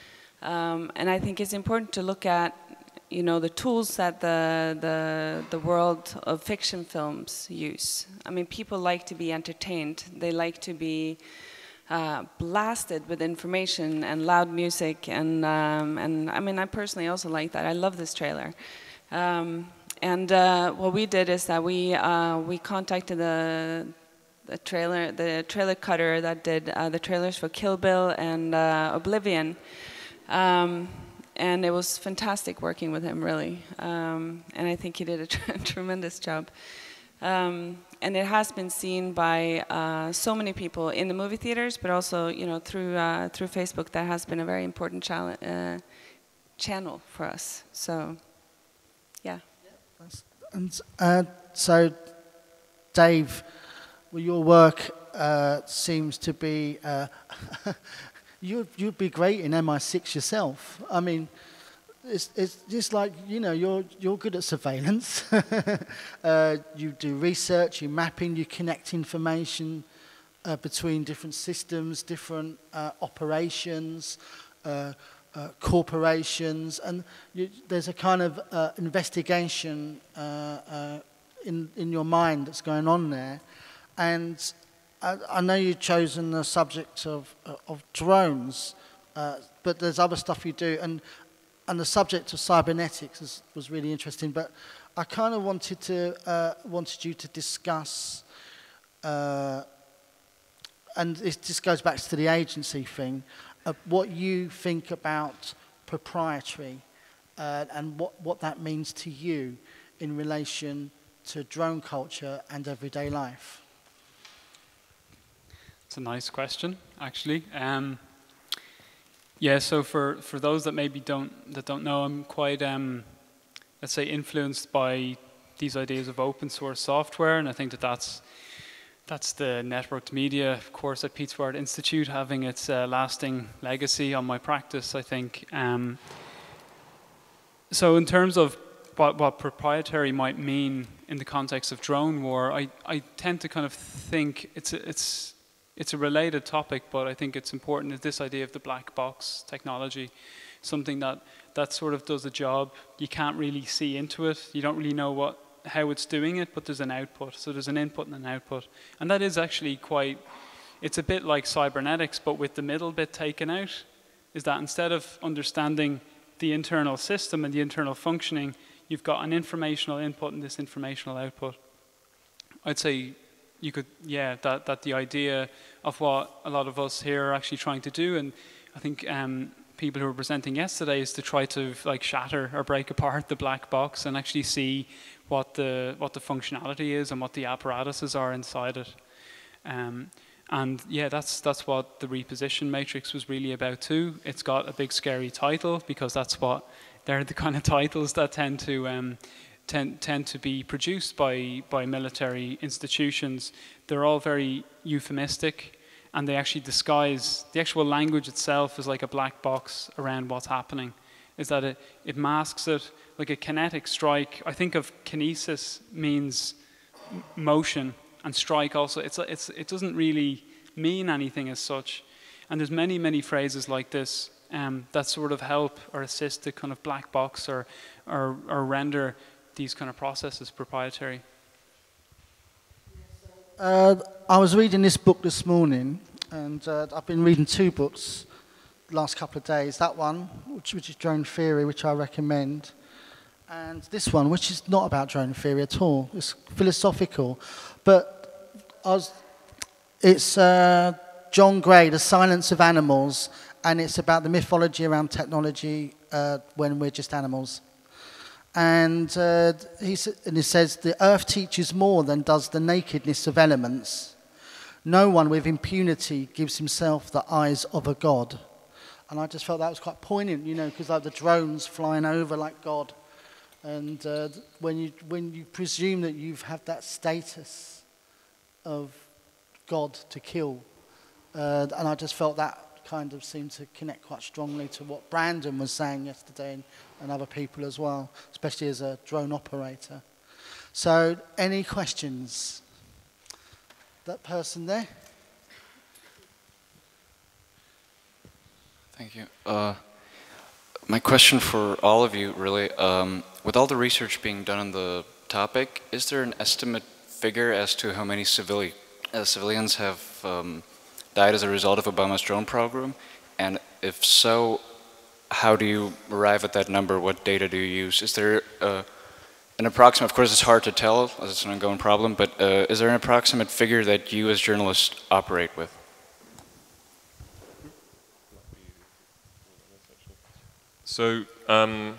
[SPEAKER 4] Um, and I think it's important to look at, you know, the tools that the the the world of fiction films use. I mean, people like to be entertained. They like to be Uh, blasted with information and loud music, and um, and I mean, I personally also like that. I love this trailer, um, and uh, what we did is that we uh, we contacted the the trailer the trailer cutter that did uh, the trailers for Kill Bill and uh, Oblivion, um, and it was fantastic working with him, really, um, and I think he did a tr tremendous job. Um, and it has been seen by uh, so many people in the movie theaters, but also, you know, through uh, through Facebook. That has been a very important channel uh, channel for us. So, yeah.
[SPEAKER 2] And uh, so, Dave, well, your work uh, seems to be uh, you'd you'd be great in M I six yourself. I mean. It's, it's just like, you know, you're, you're good at surveillance. uh, you do research, you mapping, you connect information uh, between different systems, different uh, operations, uh, uh, corporations, and you, there's a kind of uh, investigation uh, uh, in, in your mind that's going on there. And I, I know you've chosen the subject of, uh, of drones, uh, but there's other stuff you do. And And the subject of cybernetics is, was really interesting, but I kind of wanted to uh, wanted you to discuss uh, and it just goes back to the agency thing, uh, what you think about proprietary uh, and what, what that means to you in relation to drone culture and everyday life.
[SPEAKER 14] It's a nice question, actually. Um, yeah, so for, for those that maybe don't, that don't know, I'm quite, um, let's say, influenced by these ideas of open source software, and I think that that's That's the networked media course at Pete Swart Institute having its uh, lasting legacy on my practice, I think. Um, so in terms of what, what proprietary might mean in the context of drone war, I, I tend to kind of think it's a, it's, it's a related topic, but I think it's important is this idea of the black box technology, something that, that sort of does a job. You can't really see into it. You don't really know what how it's doing it, but there's an output. So there's an input and an output. And that is actually quite, it's a bit like cybernetics, but with the middle bit taken out, is that instead of understanding the internal system and the internal functioning, you've got an informational input and this informational output. I'd say you could, yeah, that, that the idea of what a lot of us here are actually trying to do, and I think um, people who were presenting yesterday, is to try to like shatter or break apart the black box and actually see what the what the functionality is and what the apparatuses are inside it. Um, and yeah, that's that's what the reposition matrix was really about too. It's got a big scary title because that's what they're the kind of titles that tend to um, tend tend to be produced by by military institutions. They're all very euphemistic, and they actually disguise the actual language itself is like a black box around what's happening. Is that it, it masks it like a kinetic strike. I think of kinesis means motion, and strike also. It's, it's, it doesn't really mean anything as such. And there's many, many phrases like this um, that sort of help or assist to kind of black box or, or, or render these kind of processes proprietary.
[SPEAKER 2] Uh, I was reading this book this morning, and uh, I've been reading two books the last couple of days. That one, which, which is Drone Theory, which I recommend, and this one, which is not about drone theory at all. It's philosophical, but I was, it's uh, John Gray, The Silence of Animals, and it's about the mythology around technology uh, when we're just animals. And, uh, he, and he says, the earth teaches more than does the nakedness of elements. No one with impunity gives himself the eyes of a god. And I just felt that was quite poignant, you know, because like the drones flying over like God. And uh, when, you, when you presume that you've had that status of God to kill, uh, and I just felt that kind of seemed to connect quite strongly to what Brandon was saying yesterday, and, and other people as well, especially as a drone operator. So, any questions? That person there?
[SPEAKER 15] Thank you. Uh, my question for all of you, really, um, with all the research being done on the topic, is there an estimate figure as to how many civili uh, civilians have um, died as a result of Obama's drone program? And if so, how do you arrive at that number? What data do you use? Is there uh, an approximate, of course it's hard to tell, as it's an ongoing problem, but uh, is there an approximate figure that you as journalists operate with?
[SPEAKER 3] So, um,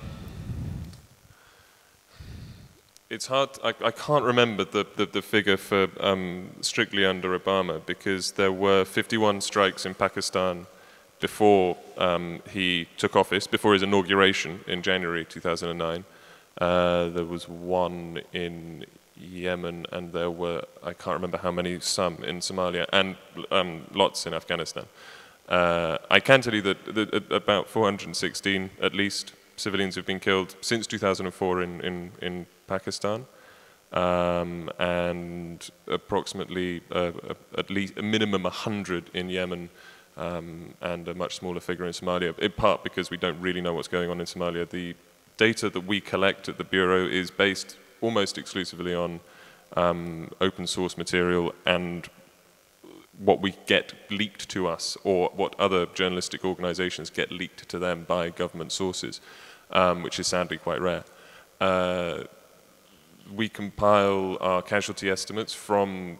[SPEAKER 3] it's hard, I, I can't remember the, the, the figure for um, strictly under Obama, because there were fifty-one strikes in Pakistan before um, he took office, before his inauguration in January two thousand nine. Uh, there was one in Yemen, and there were, I can't remember how many, some in Somalia, and um, lots in Afghanistan. Uh, I can tell you that, that about four hundred sixteen, at least, civilians have been killed since two thousand four in, in, in Pakistan, um, and approximately uh, at least a minimum one hundred in Yemen, um, and a much smaller figure in Somalia, in part because we don't really know what's going on in Somalia. The data that we collect at the Bureau is based almost exclusively on um, open source material and what we get leaked to us, or what other journalistic organizations get leaked to them by government sources, um, which is sadly quite rare. Uh, we compile our casualty estimates from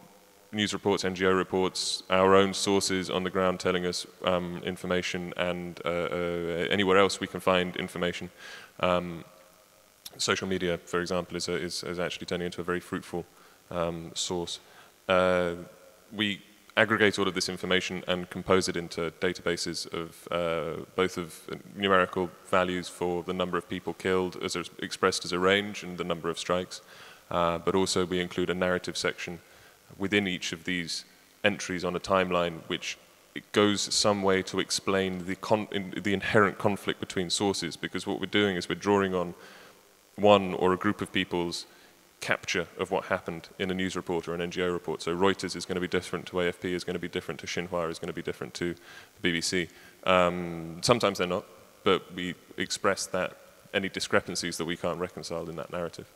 [SPEAKER 3] news reports, N G O reports, our own sources on the ground telling us um, information, and uh, uh, anywhere else we can find information. Um, social media, for example, is, a, is, is actually turning into a very fruitful um, source. Uh, we aggregate all of this information and compose it into databases of uh, both of numerical values for the number of people killed as expressed as a range and the number of strikes, uh, but also we include a narrative section within each of these entries on a timeline, which it goes some way to explain the, con in, the inherent conflict between sources, because what we're doing is we're drawing on one or a group of people's capture of what happened in a news report or an N G O report. So Reuters is going to be different to A F P, is going to be different to Xinhua, is going to be different to the B B C. Um, sometimes they're not, but we express that any discrepancies that we can't reconcile in that narrative.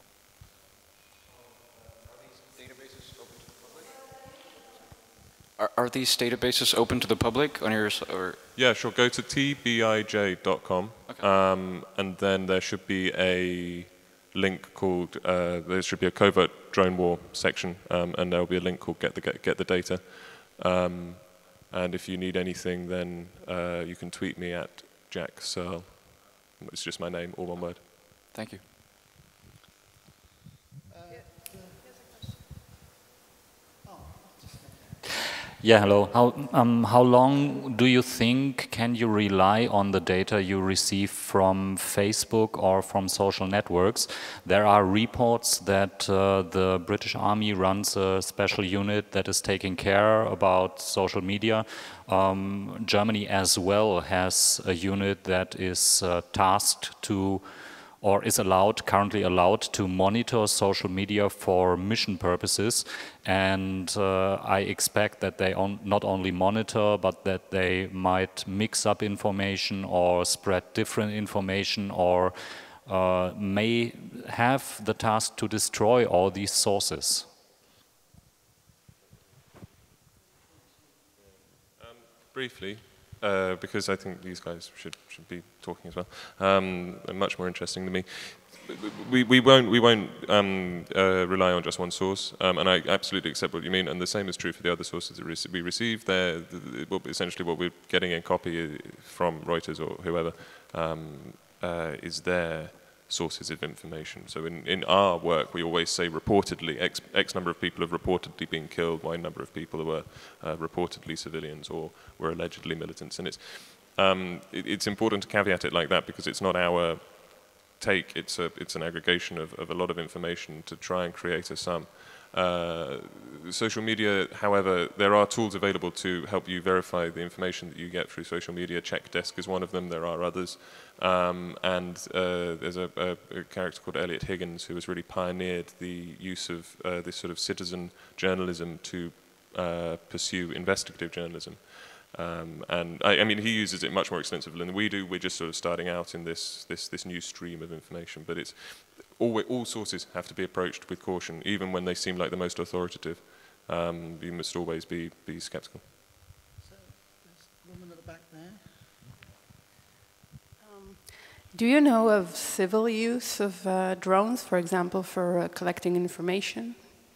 [SPEAKER 15] Are, are these databases open to the public on your or?
[SPEAKER 3] Yeah, sure. Go to T B I J dot com, okay. um, and then there should be a link called, uh, there should be a covert drone war section, um, and there will be a link called Get the, Get, Get the Data. Um, and if you need anything, then uh, you can tweet me at Jack Serle. It's just my name, all one word.
[SPEAKER 15] Thank you.
[SPEAKER 16] Yeah, hello. How, um, how long do you think can you rely on the data you receive from Facebook or from social networks? There are reports that uh, the British Army runs a special unit that is taking care about social media. Um, Germany as well has a unit that is uh, tasked to or is allowed, currently allowed to monitor social media for mission purposes. And uh, I expect that they on, not only monitor, but that they might mix up information or spread different information, or uh, may have the task to destroy all these sources.
[SPEAKER 3] Um, briefly. Uh, because I think these guys should should be talking as well. Um, they're much more interesting than me. We we won't we won't um, uh, rely on just one source, um, and I absolutely accept what you mean. And the same is true for the other sources that we receive. They're the, the, essentially what we're getting in copy from Reuters or whoever um, uh, is their sources of information. So in, in our work, we always say reportedly, X, X number of people have reportedly been killed, Y number of people were uh, reportedly civilians or were allegedly militants. And it's, um, it, it's important to caveat it like that, because it's not our take, it's, a, it's an aggregation of, of a lot of information to try and create a sum. Uh, social media, however, there are tools available to help you verify the information that you get through social media. Checkdesk is one of them, there are others. Um, and uh, there's a, a, a character called Elliot Higgins who has really pioneered the use of uh, this sort of citizen journalism to uh, pursue investigative journalism. Um, and I, I mean, he uses it much more extensively than we do. We're just sort of starting out in this, this, this new stream of information. But it's, all, all sources have to be approached with caution, even when they seem like the most authoritative. Um, you must always be, be skeptical.
[SPEAKER 2] So, there's a woman at the back there.
[SPEAKER 17] Um, do you know of civil use of uh, drones, for example, for uh, collecting information?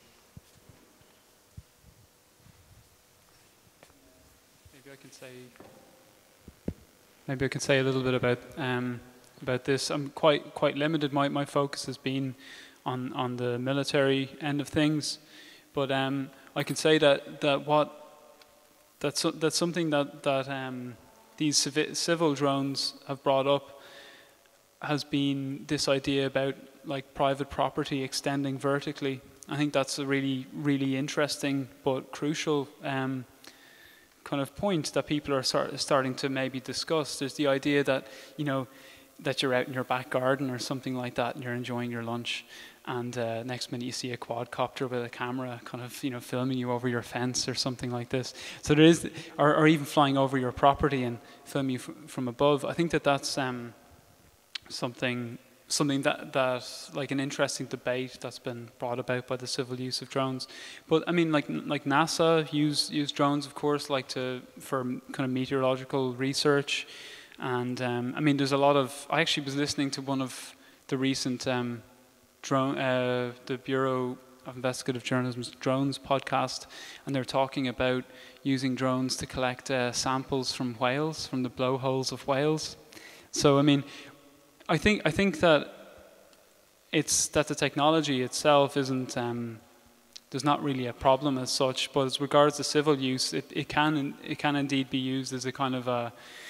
[SPEAKER 14] Maybe I can say. Maybe I can say a little bit about um, about this. I'm quite quite limited. My my focus has been on on the military end of things, but um, I can say that that what that's that's something that that um, these civil drones have brought up has been this idea about like private property extending vertically. I think that's a really really interesting but crucial um, kind of point that people are start, starting to maybe discuss. There's the idea that, you know, that you're out in your back garden or something like that and you're enjoying your lunch, and uh, next minute you see a quadcopter with a camera kind of, you know, filming you over your fence or something like this. So there is, or, or even flying over your property and filming you f from above. I think that that's um, something something that, that, like an interesting debate that's been brought about by the civil use of drones. But I mean, like like NASA use use drones, of course, like to for kind of meteorological research, and um, I mean, there's a lot of. I actually was listening to one of the recent um, drone, uh, the Bureau of Investigative Journalism's Drones podcast, and they're talking about using drones to collect uh, samples from whales, from the blowholes of whales. So I mean, I think I think that it's that the technology itself isn't um, there's not really a problem as such, but as regards to civil use, it, it can it can indeed be used as a kind of a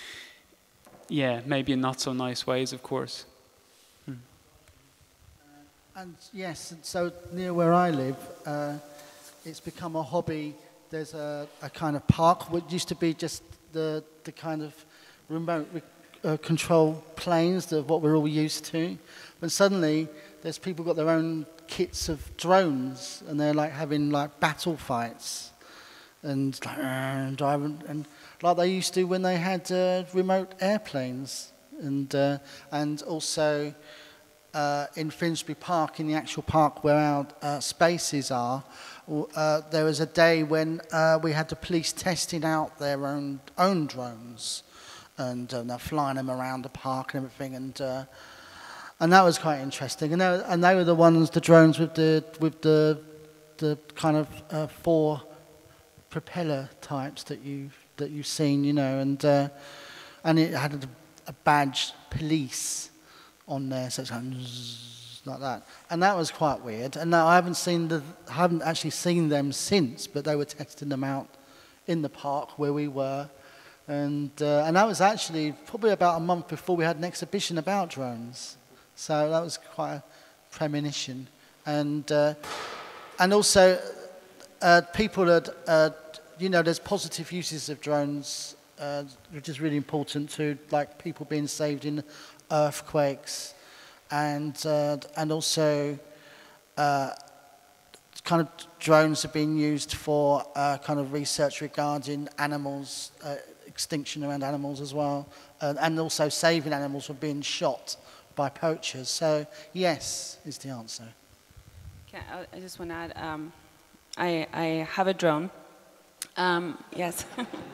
[SPEAKER 14] yeah, maybe in not so nice ways, of course. Hmm.
[SPEAKER 2] Uh, and yes, and so near where I live, uh, it's become a hobby. There's a, a kind of park, which used to be just the the kind of remote uh, control planes, the, what we're all used to. But suddenly, there's people got their own kits of drones, and they're like having like battle fights, and like uh, driving, and like they used to when they had uh, remote airplanes, and uh, and also uh, in Finsbury Park, in the actual park where our uh, spaces are, uh, there was a day when uh, we had the police testing out their own own drones, and uh, they're flying them around the park and everything, and. Uh, And that was quite interesting, and they were, and they were the ones, the drones with the with the the kind of uh, four propeller types that you that you've seen, you know, and uh, and it had a, a badge police on there, so it's kind of like that, and that was quite weird. And now I haven't seen the haven't actually seen them since, but they were testing them out in the park where we were, and uh, and that was actually probably about a month before we had an exhibition about drones. So that was quite a premonition, and uh, and also uh, people that uh, you know, there's positive uses of drones, uh, which is really important to, like people being saved in earthquakes, and uh, and also uh, kind of drones are being used for uh, kind of research regarding animals, uh, extinction around animals as well, uh, and also saving animals from being shot by poachers. So yes is the answer.
[SPEAKER 4] Okay, I just want to add, um, I, I have a drone. Um, yes.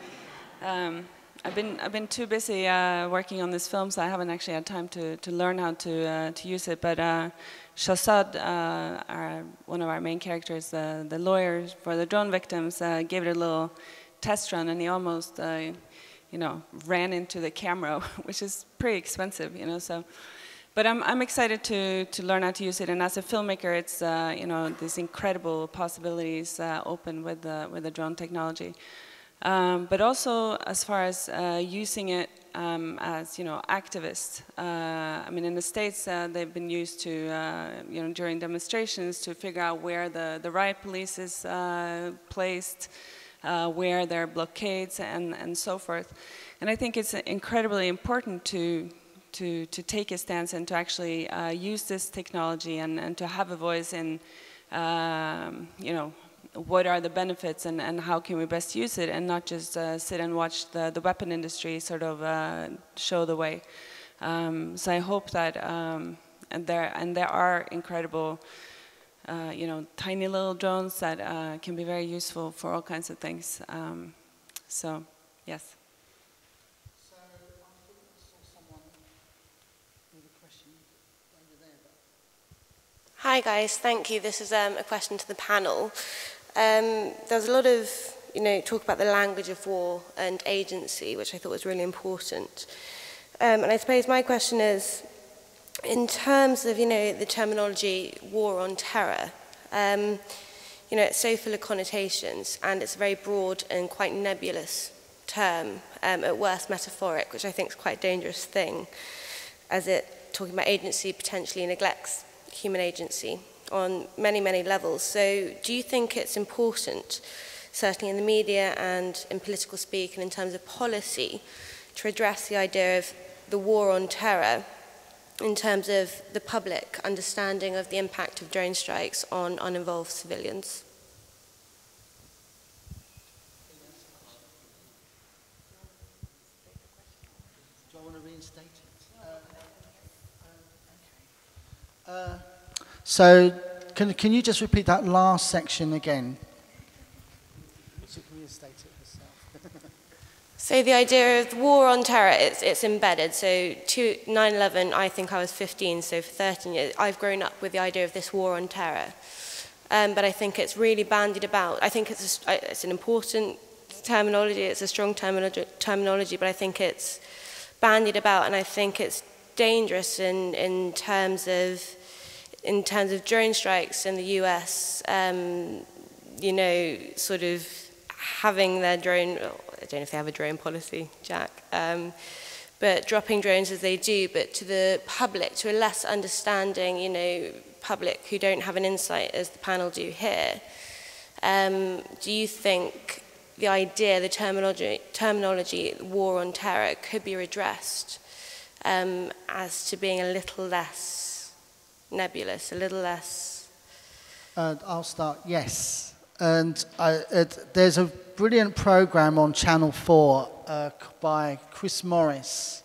[SPEAKER 4] um, I've been I've been too busy uh, working on this film, so I haven't actually had time to, to learn how to uh, to use it. But uh, Shahzad, uh, our, one of our main characters, uh, the lawyer for the drone victims, uh, gave it a little test run, and he almost uh, you know, ran into the camera, which is pretty expensive, you know. So. But I'm, I'm excited to, to learn how to use it, and as a filmmaker, it's uh, you know, these incredible possibilities uh, open with the with the drone technology. Um, but also as far as uh, using it um, as you know, activists. Uh, I mean, in the States, uh, they've been used to uh, you know, during demonstrations to figure out where the the riot police is uh, placed, uh, where there are blockades, and and so forth. And I think it's incredibly important to. To, to take a stance and to actually uh, use this technology and, and to have a voice in, um, you know, what are the benefits and, and how can we best use it, and not just uh, sit and watch the, the weapon industry sort of uh, show the way. Um, so I hope that, um, and there and there are incredible, uh, you know, tiny little drones that uh, can be very useful for all kinds of things. Um, so, yes.
[SPEAKER 18] Hi guys, thank you. This is um, a question to the panel. Um, there's a lot of, you know, talk about the language of war and agency, which I thought was really important. Um, and I suppose my question is, in terms of, you know, the terminology war on terror, um, you know, it's so full of connotations, and it's a very broad and quite nebulous term, um, at worst metaphoric, which I think is quite a dangerous thing, as it, talking about agency, potentially neglects human agency on many, many levels. So do you think it's important, certainly in the media and in political speak and in terms of policy, to address the idea of the war on terror in terms of the public understanding of the impact of drone strikes on uninvolved civilians?
[SPEAKER 2] Do I want to reinstate it? Uh, so, can, can you just repeat that last section again? So, can you restate it yourself?
[SPEAKER 18] So the idea of war on terror, it's, it's embedded. So nine eleven, I think I was fifteen, so for thirteen years, I've grown up with the idea of this war on terror. Um, but I think it's really bandied about. I think it's, a, it's an important terminology, it's a strong terminology, terminology, but I think it's bandied about, and I think it's dangerous in, in terms of in terms of drone strikes in the U S, um, you know, sort of having their drone, I don't know if they have a drone policy, Jack, um, but dropping drones as they do, but to the public, to a less understanding, you know, public who don't have an insight as the panel do here, um, do you think the idea, the terminology, terminology, war on terror could be redressed um, as to being a little less nebulous, a little less?
[SPEAKER 2] Uh, I'll start, yes. And I, it, there's a brilliant program on Channel four uh, by Chris Morris.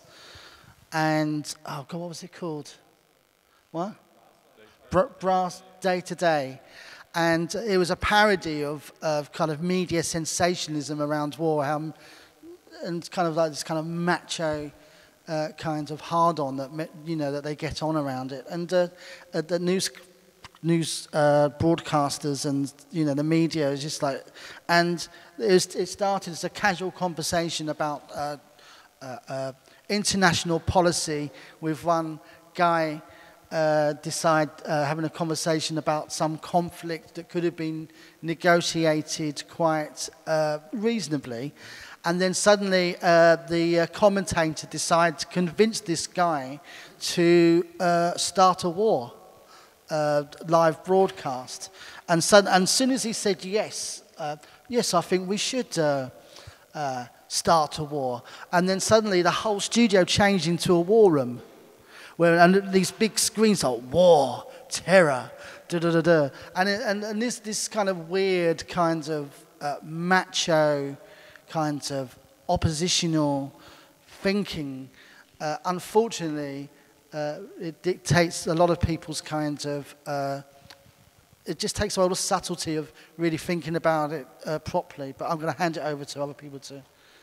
[SPEAKER 2] And, oh God, what was it called? What? Br Brass Day to Day. And it was a parody of, of kind of media sensationalism around war, how, and kind of like this kind of macho uh, kind of hard-on that, you know, that they get on around it. And uh, uh, the news news uh, broadcasters and, you know, the media is just like, and it, was, it started as a casual conversation about uh, uh, uh, international policy with one guy uh, decide uh, having a conversation about some conflict that could have been negotiated quite uh, reasonably. And then suddenly uh, the uh, commentator decided to convince this guy to uh, start a war, uh, live broadcast. And so, and as soon as he said yes, uh, yes, I think we should uh, uh, start a war. And then suddenly the whole studio changed into a war room, where and these big screens are war, terror, da da da da, and it, and, and this this kind of weird kind of uh, macho, kind of oppositional thinking, uh, unfortunately, uh, it dictates a lot of people's kind of. Uh, it just takes a lot of subtlety of really thinking about it uh, properly. But I'm going to hand it over to other people to.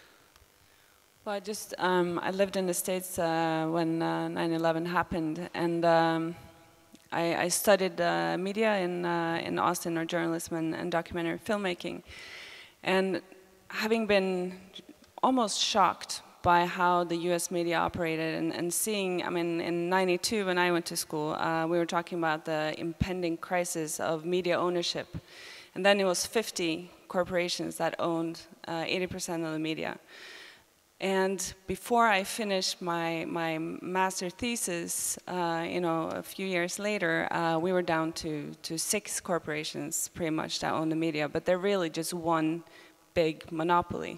[SPEAKER 4] Well, I just, um, I lived in the States uh, when uh, nine eleven happened, and um, I, I studied uh, media in, uh, in Austin, or journalism and, and documentary filmmaking. And having been almost shocked by how the U S media operated, and, and seeing, I mean, in ninety-two when I went to school, uh, we were talking about the impending crisis of media ownership. And then it was fifty corporations that owned uh, eighty percent of the media. And before I finished my, my master thesis, uh, you know, a few years later, uh, we were down to, to six corporations pretty much that own the media, but they're really just one big monopoly.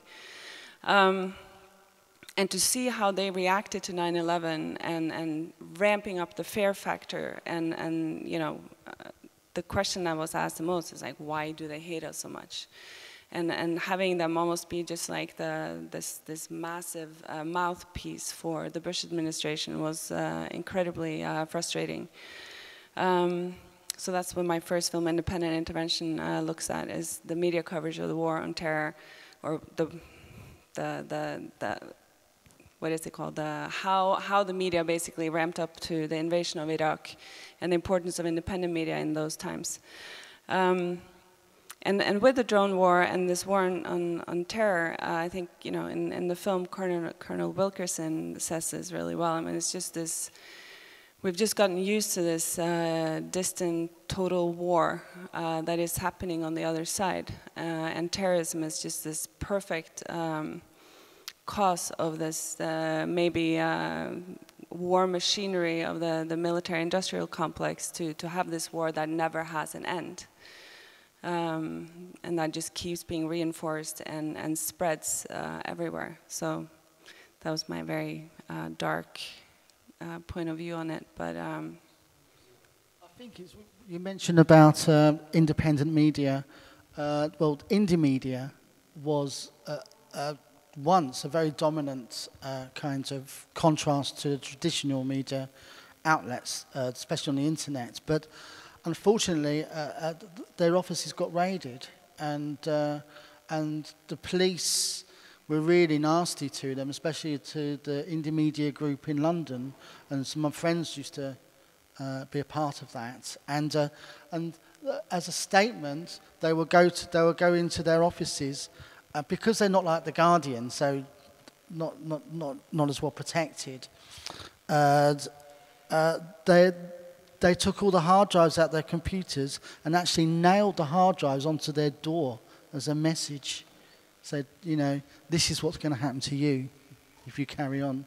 [SPEAKER 4] Um, and to see how they reacted to nine eleven and, and ramping up the fear factor, and, and you know, uh, the question that was asked the most is like, why do they hate us so much? And, and having them almost be just like the, this, this massive uh, mouthpiece for the Bush administration was uh, incredibly uh, frustrating. Um, so that's what my first film, Independent Intervention, uh, looks at, is the media coverage of the war on terror, or the, the, the, the what is it called, the, how, how the media basically ramped up to the invasion of Iraq, and the importance of independent media in those times. Um, And, and with the drone war and this war on, on, on terror, uh, I think, you know, in, in the film, Colonel, Colonel Wilkerson says this really well. I mean, it's just this, we've just gotten used to this uh, distant total war uh, that is happening on the other side. Uh, and terrorism is just this perfect um, cause of this uh, maybe uh, war machinery of the, the military-industrial complex to, to have this war that never has an end. Um, and that just keeps being reinforced and, and spreads uh, everywhere. So that was my very uh, dark uh, point of view on it. But um,
[SPEAKER 2] I think it's, you mentioned about uh, independent media. Uh, well, indie media was uh, uh, once a very dominant uh, kind of contrast to the traditional media outlets, uh, especially on the internet. But unfortunately, uh, uh, their offices got raided, and uh, and the police were really nasty to them, especially to the indie media group in London. And some of my friends used to uh, be a part of that. And uh, and as a statement, they will go to they will go into their offices uh, because they're not like the Guardian, so not not not not as well protected. Uh, uh, they they took all the hard drives out of their computers and actually nailed the hard drives onto their door as a message. Said, you know, this is what's going to happen to you if you carry on.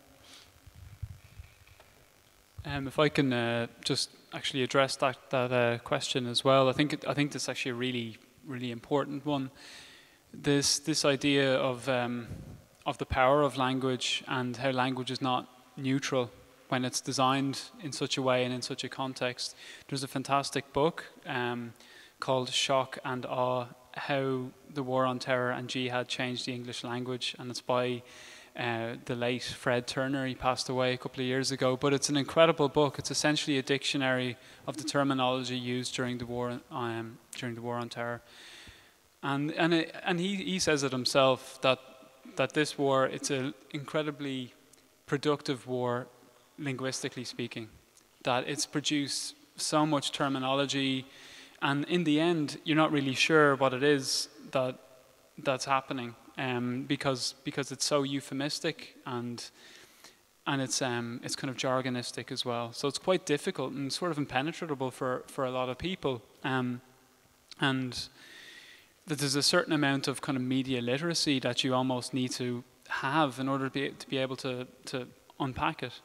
[SPEAKER 14] Um, if I can uh, just actually address that that uh, question as well, I think it, I think this is actually a really really important one. This this idea of um, of the power of language and how language is not neutral when it's designed in such a way and in such a context. There's a fantastic book um, called Shock and Awe: How the War on Terror and Jihad Changed the English Language, and it's by uh, the late Fred Turner. He passed away a couple of years ago, but it's an incredible book. It's essentially a dictionary of the terminology used during the war um, during the war on terror, and and it, and he he says it himself that that this war, it's an incredibly productive war, linguistically speaking, that it's produced so much terminology. And in the end, you're not really sure what it is that that's happening, um, because because it's so euphemistic and and it's um, it's kind of jargonistic as well. So it's quite difficult and sort of impenetrable for for a lot of people. Um, and that there's a certain amount of kind of media literacy that you almost need to have in order to be to be able to to unpack it.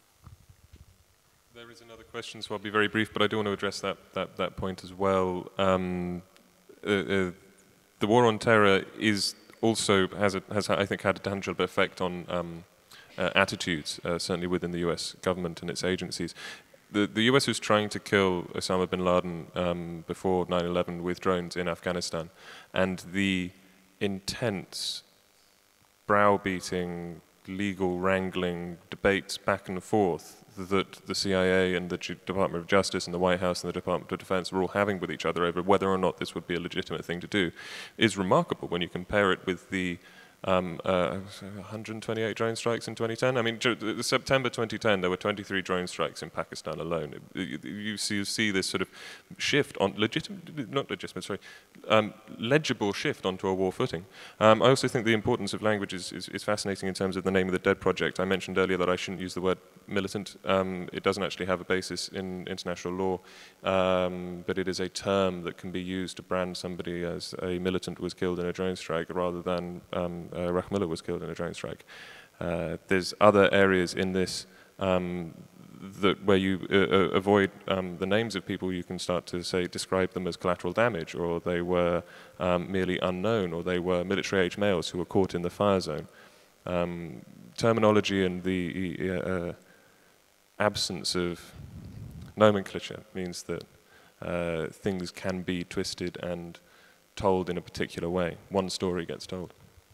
[SPEAKER 3] There is another question, so I'll be very brief, but I do want to address that that, that point as well. Um, uh, uh, the war on terror is also has a, has I think had a tangible effect on um, uh, attitudes, uh, certainly within the U S government and its agencies. The the U S was trying to kill Osama bin Laden um, before nine eleven with drones in Afghanistan, and the intense browbeating, legal wrangling debates back and forth that the C I A and the Department of Justice and the White House and the Department of Defense were all having with each other over whether or not this would be a legitimate thing to do is remarkable when you compare it with the um, uh, one hundred twenty-eight drone strikes in twenty ten. I mean, September twenty ten, there were twenty-three drone strikes in Pakistan alone. You, you, see, you see this sort of shift on legitimate, not legitimate, sorry, um, legible shift onto a war footing. Um, I also think the importance of language is, is, is fascinating in terms of the Name of the Dead project. I mentioned earlier that I shouldn't use the word militant. Um, it doesn't actually have a basis in international law, um, but it is a term that can be used to brand somebody as a militant was killed in a drone strike rather than um, uh, Rahmullah was killed in a drone strike. Uh, there's other areas in this um, that where you uh, avoid um, the names of people. You can start to say describe them as collateral damage, or they were um, merely unknown, or they were military-age males who were caught in the fire zone. Um, terminology and the uh, absence of nomenclature means that uh, things can be twisted and told in a particular way. One story gets told.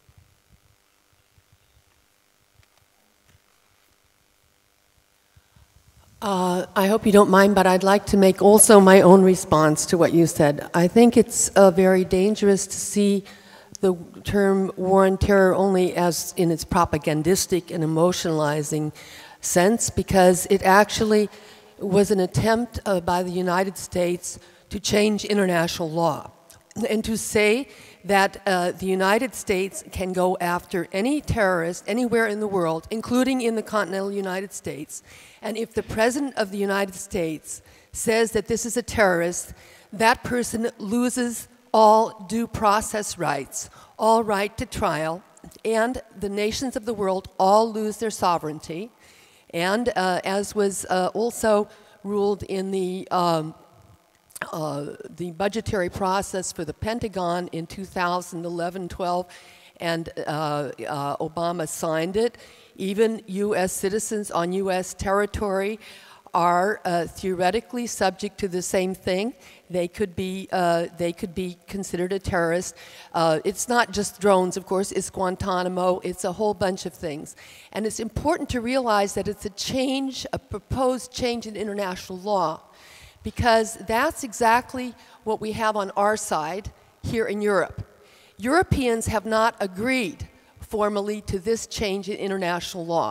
[SPEAKER 19] Uh, I hope you don't mind, but I'd like to make also my own response to what you said. I think it's uh, very dangerous to see the term war on terror only as in its propagandistic and emotionalizing sense, because it actually was an attempt uh, by the United States to change international law and to say that uh, the United States can go after any terrorist anywhere in the world, including in the continental United States. And if the President of the United States says that this is a terrorist, that person loses all due process rights, all right to trial, and the nations of the world all lose their sovereignty. And uh, as was uh, also ruled in the um, Uh, the budgetary process for the Pentagon in two thousand eleven twelve, and uh, uh, Obama signed it. Even U S citizens on U S territory are uh, theoretically subject to the same thing. They could be, uh, they could be considered a terrorist. Uh, it's not just drones, of course, it's Guantanamo, it's a whole bunch of things. And it's important to realize that it's a change, a proposed change in international law, because that's exactly what we have on our side here in Europe. Europeans have not agreed formally to this change in international law.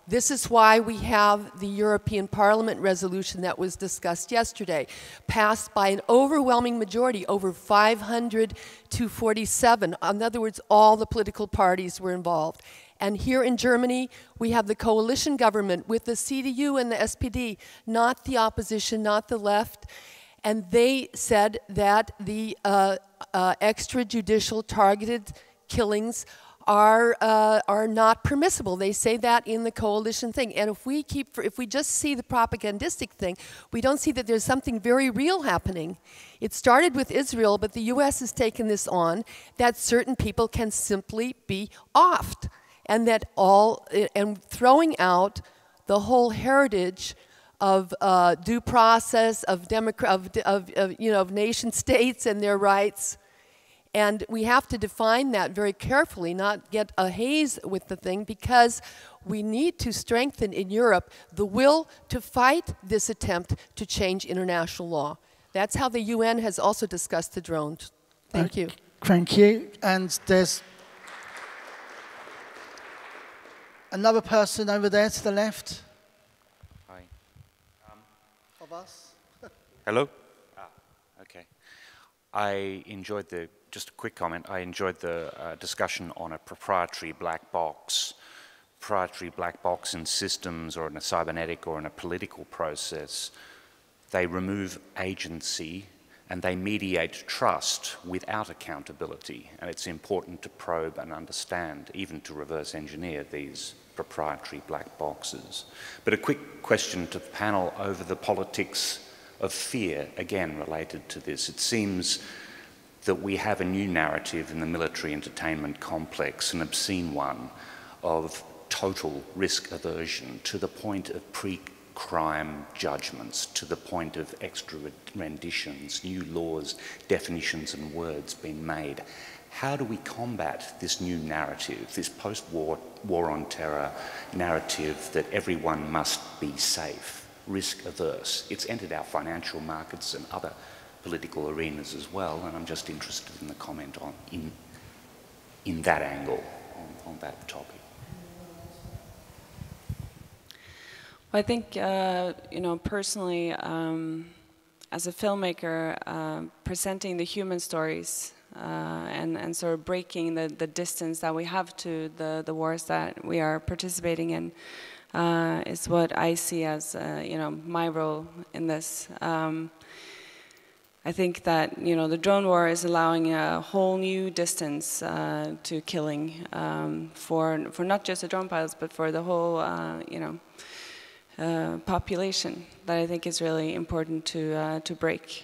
[SPEAKER 19] This is why we have the European Parliament resolution that was discussed yesterday, passed by an overwhelming majority, over five hundred to forty-seven. In other words, all the political parties were involved. And here in Germany, we have the coalition government with the C D U and the S P D, not the opposition, not the left. And they said that the uh, uh, extrajudicial targeted killings are uh, are not permissible. They say that in the coalition thing. And if we keep, if we just see the propagandistic thing, we don't see that there's something very real happening. It started with Israel, but the U S has taken this on, that certain people can simply be offed, and that all, and throwing out the whole heritage of uh, due process, of, democra of, of, of, you know, of nation states and their rights. And we have to define that very carefully, not get a haze with the thing, because we need to strengthen in Europe the will to fight this attempt to change international law. That's how the U N has also discussed the drones. Thank you.
[SPEAKER 2] Thank you. And there's another person over there to the left.
[SPEAKER 20] Hi. Um,
[SPEAKER 2] of us.
[SPEAKER 20] Hello? Ah, okay. I enjoyed the, just a quick comment, I enjoyed the uh, discussion on a proprietary black box. Proprietary black box in systems or in a cybernetic or in a political process. They remove agency and they mediate trust without accountability. And it's important to probe and understand, even to reverse engineer these proprietary black boxes. But a quick question to the panel over the politics of fear, again related to this. It seems that we have a new narrative in the military entertainment complex, an obscene one, of total risk aversion to the point of pre-crime judgments, to the point of extra renditions, new laws, definitions and words being made. How do we combat this new narrative, this post-war, war on terror narrative that everyone must be safe, risk averse? It's entered our financial markets and other political arenas as well, and I'm just interested in the comment on in, in that angle, on, on that topic.
[SPEAKER 4] Well, I think, uh, you know, personally, um, as a filmmaker, uh, presenting the human stories uh, and, and sort of breaking the, the distance that we have to the, the wars that we are participating in uh, is what I see as, uh, you know, my role in this. Um, I think that, you know, the drone war is allowing a whole new distance uh, to killing um, for, for not just the drone pilots, but for the whole, uh, you know, Uh, population that I think is really important to uh, to break.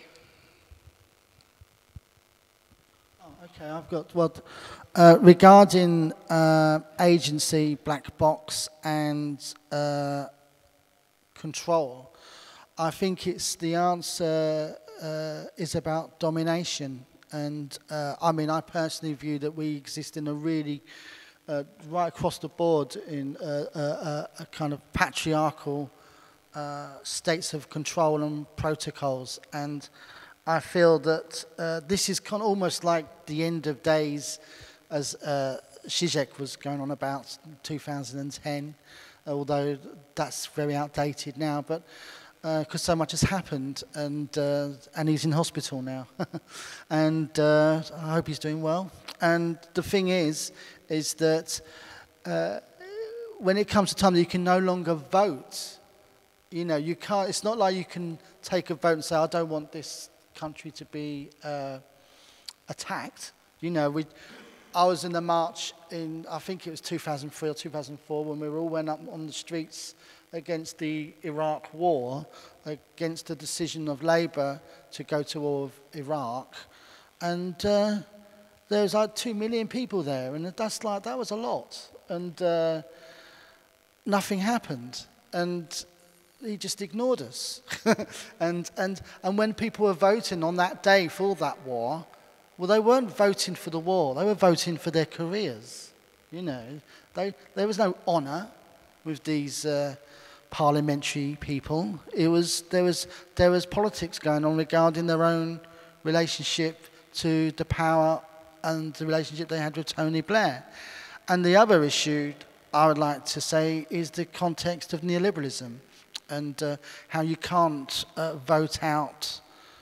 [SPEAKER 2] Oh, okay, I've got what uh, regarding uh, agency, black box, and uh, control. I think it's the answer uh, is about domination, and uh, I mean, I personally view that we exist in a really Uh, right across the board in uh, uh, uh, a kind of patriarchal uh, states of control and protocols, and I feel that uh, this is kind of almost like the end of days, as uh, Zizek was going on about two thousand ten, although that's very outdated now, but because uh, so much has happened, and uh, and he's in hospital now, and uh, I hope he's doing well. And the thing is, is that uh, when it comes to time that you can no longer vote, you know, you can't, it's not like you can take a vote and say, I don't want this country to be uh, attacked. You know, we, I was in the march in, I think it was two thousand three or two thousand four, when we all went up on the streets against the Iraq war, against the decision of Labour to go to war with Iraq. And uh, there was like two million people there, and that's like, that was a lot. And uh, nothing happened. And he just ignored us. and, and, and when people were voting on that day for that war, well, they weren't voting for the war, they were voting for their careers. You know, they, there was no honour with these uh, parliamentary people. It was, there, was, there was politics going on regarding their own relationship to the power and the relationship they had with Tony Blair. And the other issue I would like to say is the context of neoliberalism and uh, how you can't uh, vote out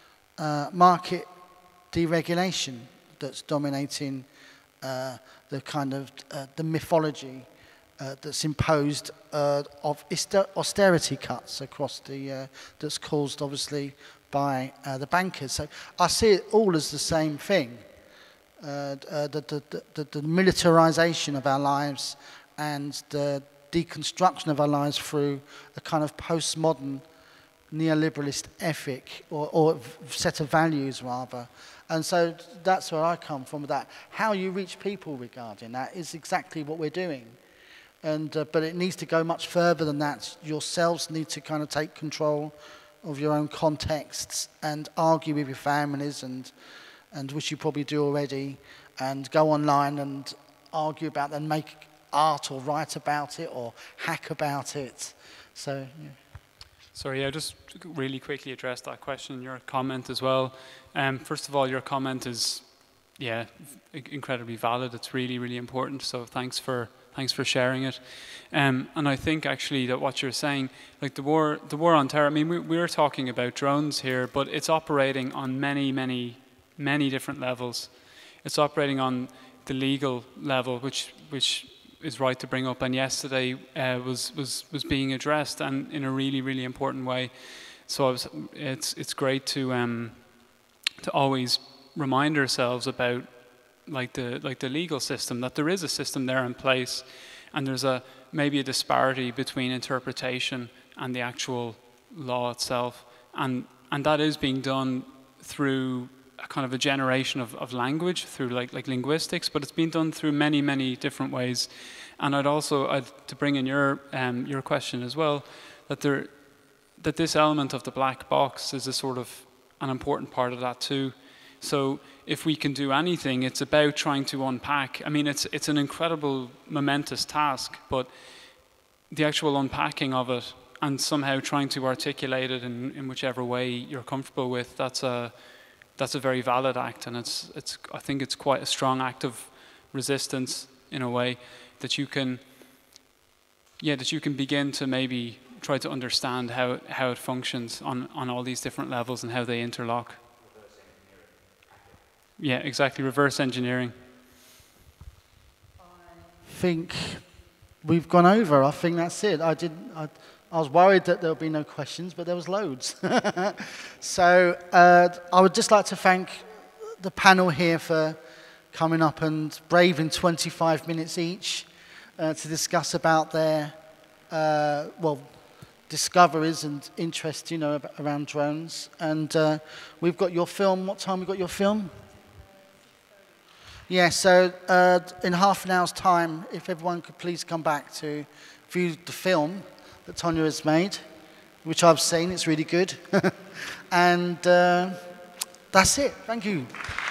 [SPEAKER 2] uh, market deregulation that's dominating uh, the kind of uh, the mythology uh, that's imposed uh, of austerity cuts across the uh, that's caused obviously by uh, the bankers. So I see it all as the same thing. Uh, uh, the, the, the, the militarization of our lives and the deconstruction of our lives through a kind of postmodern neoliberalist ethic or, or set of values rather. And so that's where I come from with that. How you reach people regarding that is exactly what we're doing. And, uh, but it needs to go much further than that. Yourselves need to kind of take control of your own contexts and argue with your families, and, and which you probably do already, and go online and argue about and make art or write about it or hack about it. So, yeah.
[SPEAKER 14] Sorry, I just really quickly address that question, your comment as well. Um, first of all, your comment is, yeah, incredibly valid. It's really, really important. So thanks for thanks for sharing it. Um, and I think actually that what you're saying, like the war, the war on terror. I mean, we, we're talking about drones here, but it's operating on many, many, many different levels. It's operating on the legal level, which which. is right to bring up, and yesterday uh, was was was being addressed, and in a really really important way. So I was, it's it's great to um, to always remind ourselves about like the like the legal system, that there is a system there in place, and there's a maybe a disparity between interpretation and the actual law itself, and and that is being done through a kind of a generation of, of language, through like like linguistics, but it's been done through many many different ways. And I'd also I'd, to bring in your um, your question as well, that there that this element of the black box is a sort of an important part of that too. So if we can do anything, it's about trying to unpack. I mean, it's it's an incredible momentous task, but the actual unpacking of it and somehow trying to articulate it in, in whichever way you're comfortable with, that's a that's a very valid act, and it's it's I think it's quite a strong act of resistance in a way, that you can yeah that you can begin to maybe try to understand how how it functions on on all these different levels and how they interlock. Yeah, exactly, reverse engineering.
[SPEAKER 2] I think we've gone over. I think that's it. I didn't I, I was worried that there would be no questions, but there was loads. So uh, I would just like to thank the panel here for coming up and braving twenty-five minutes each uh, to discuss about their, uh, well, discoveries and interest, you know, around drones. And uh, we've got your film. What time we got your film? Yeah, so uh, in half an hour's time, if everyone could please come back to view the film that Tonje has made, which I've seen. It's really good. And uh, that's it. Thank you.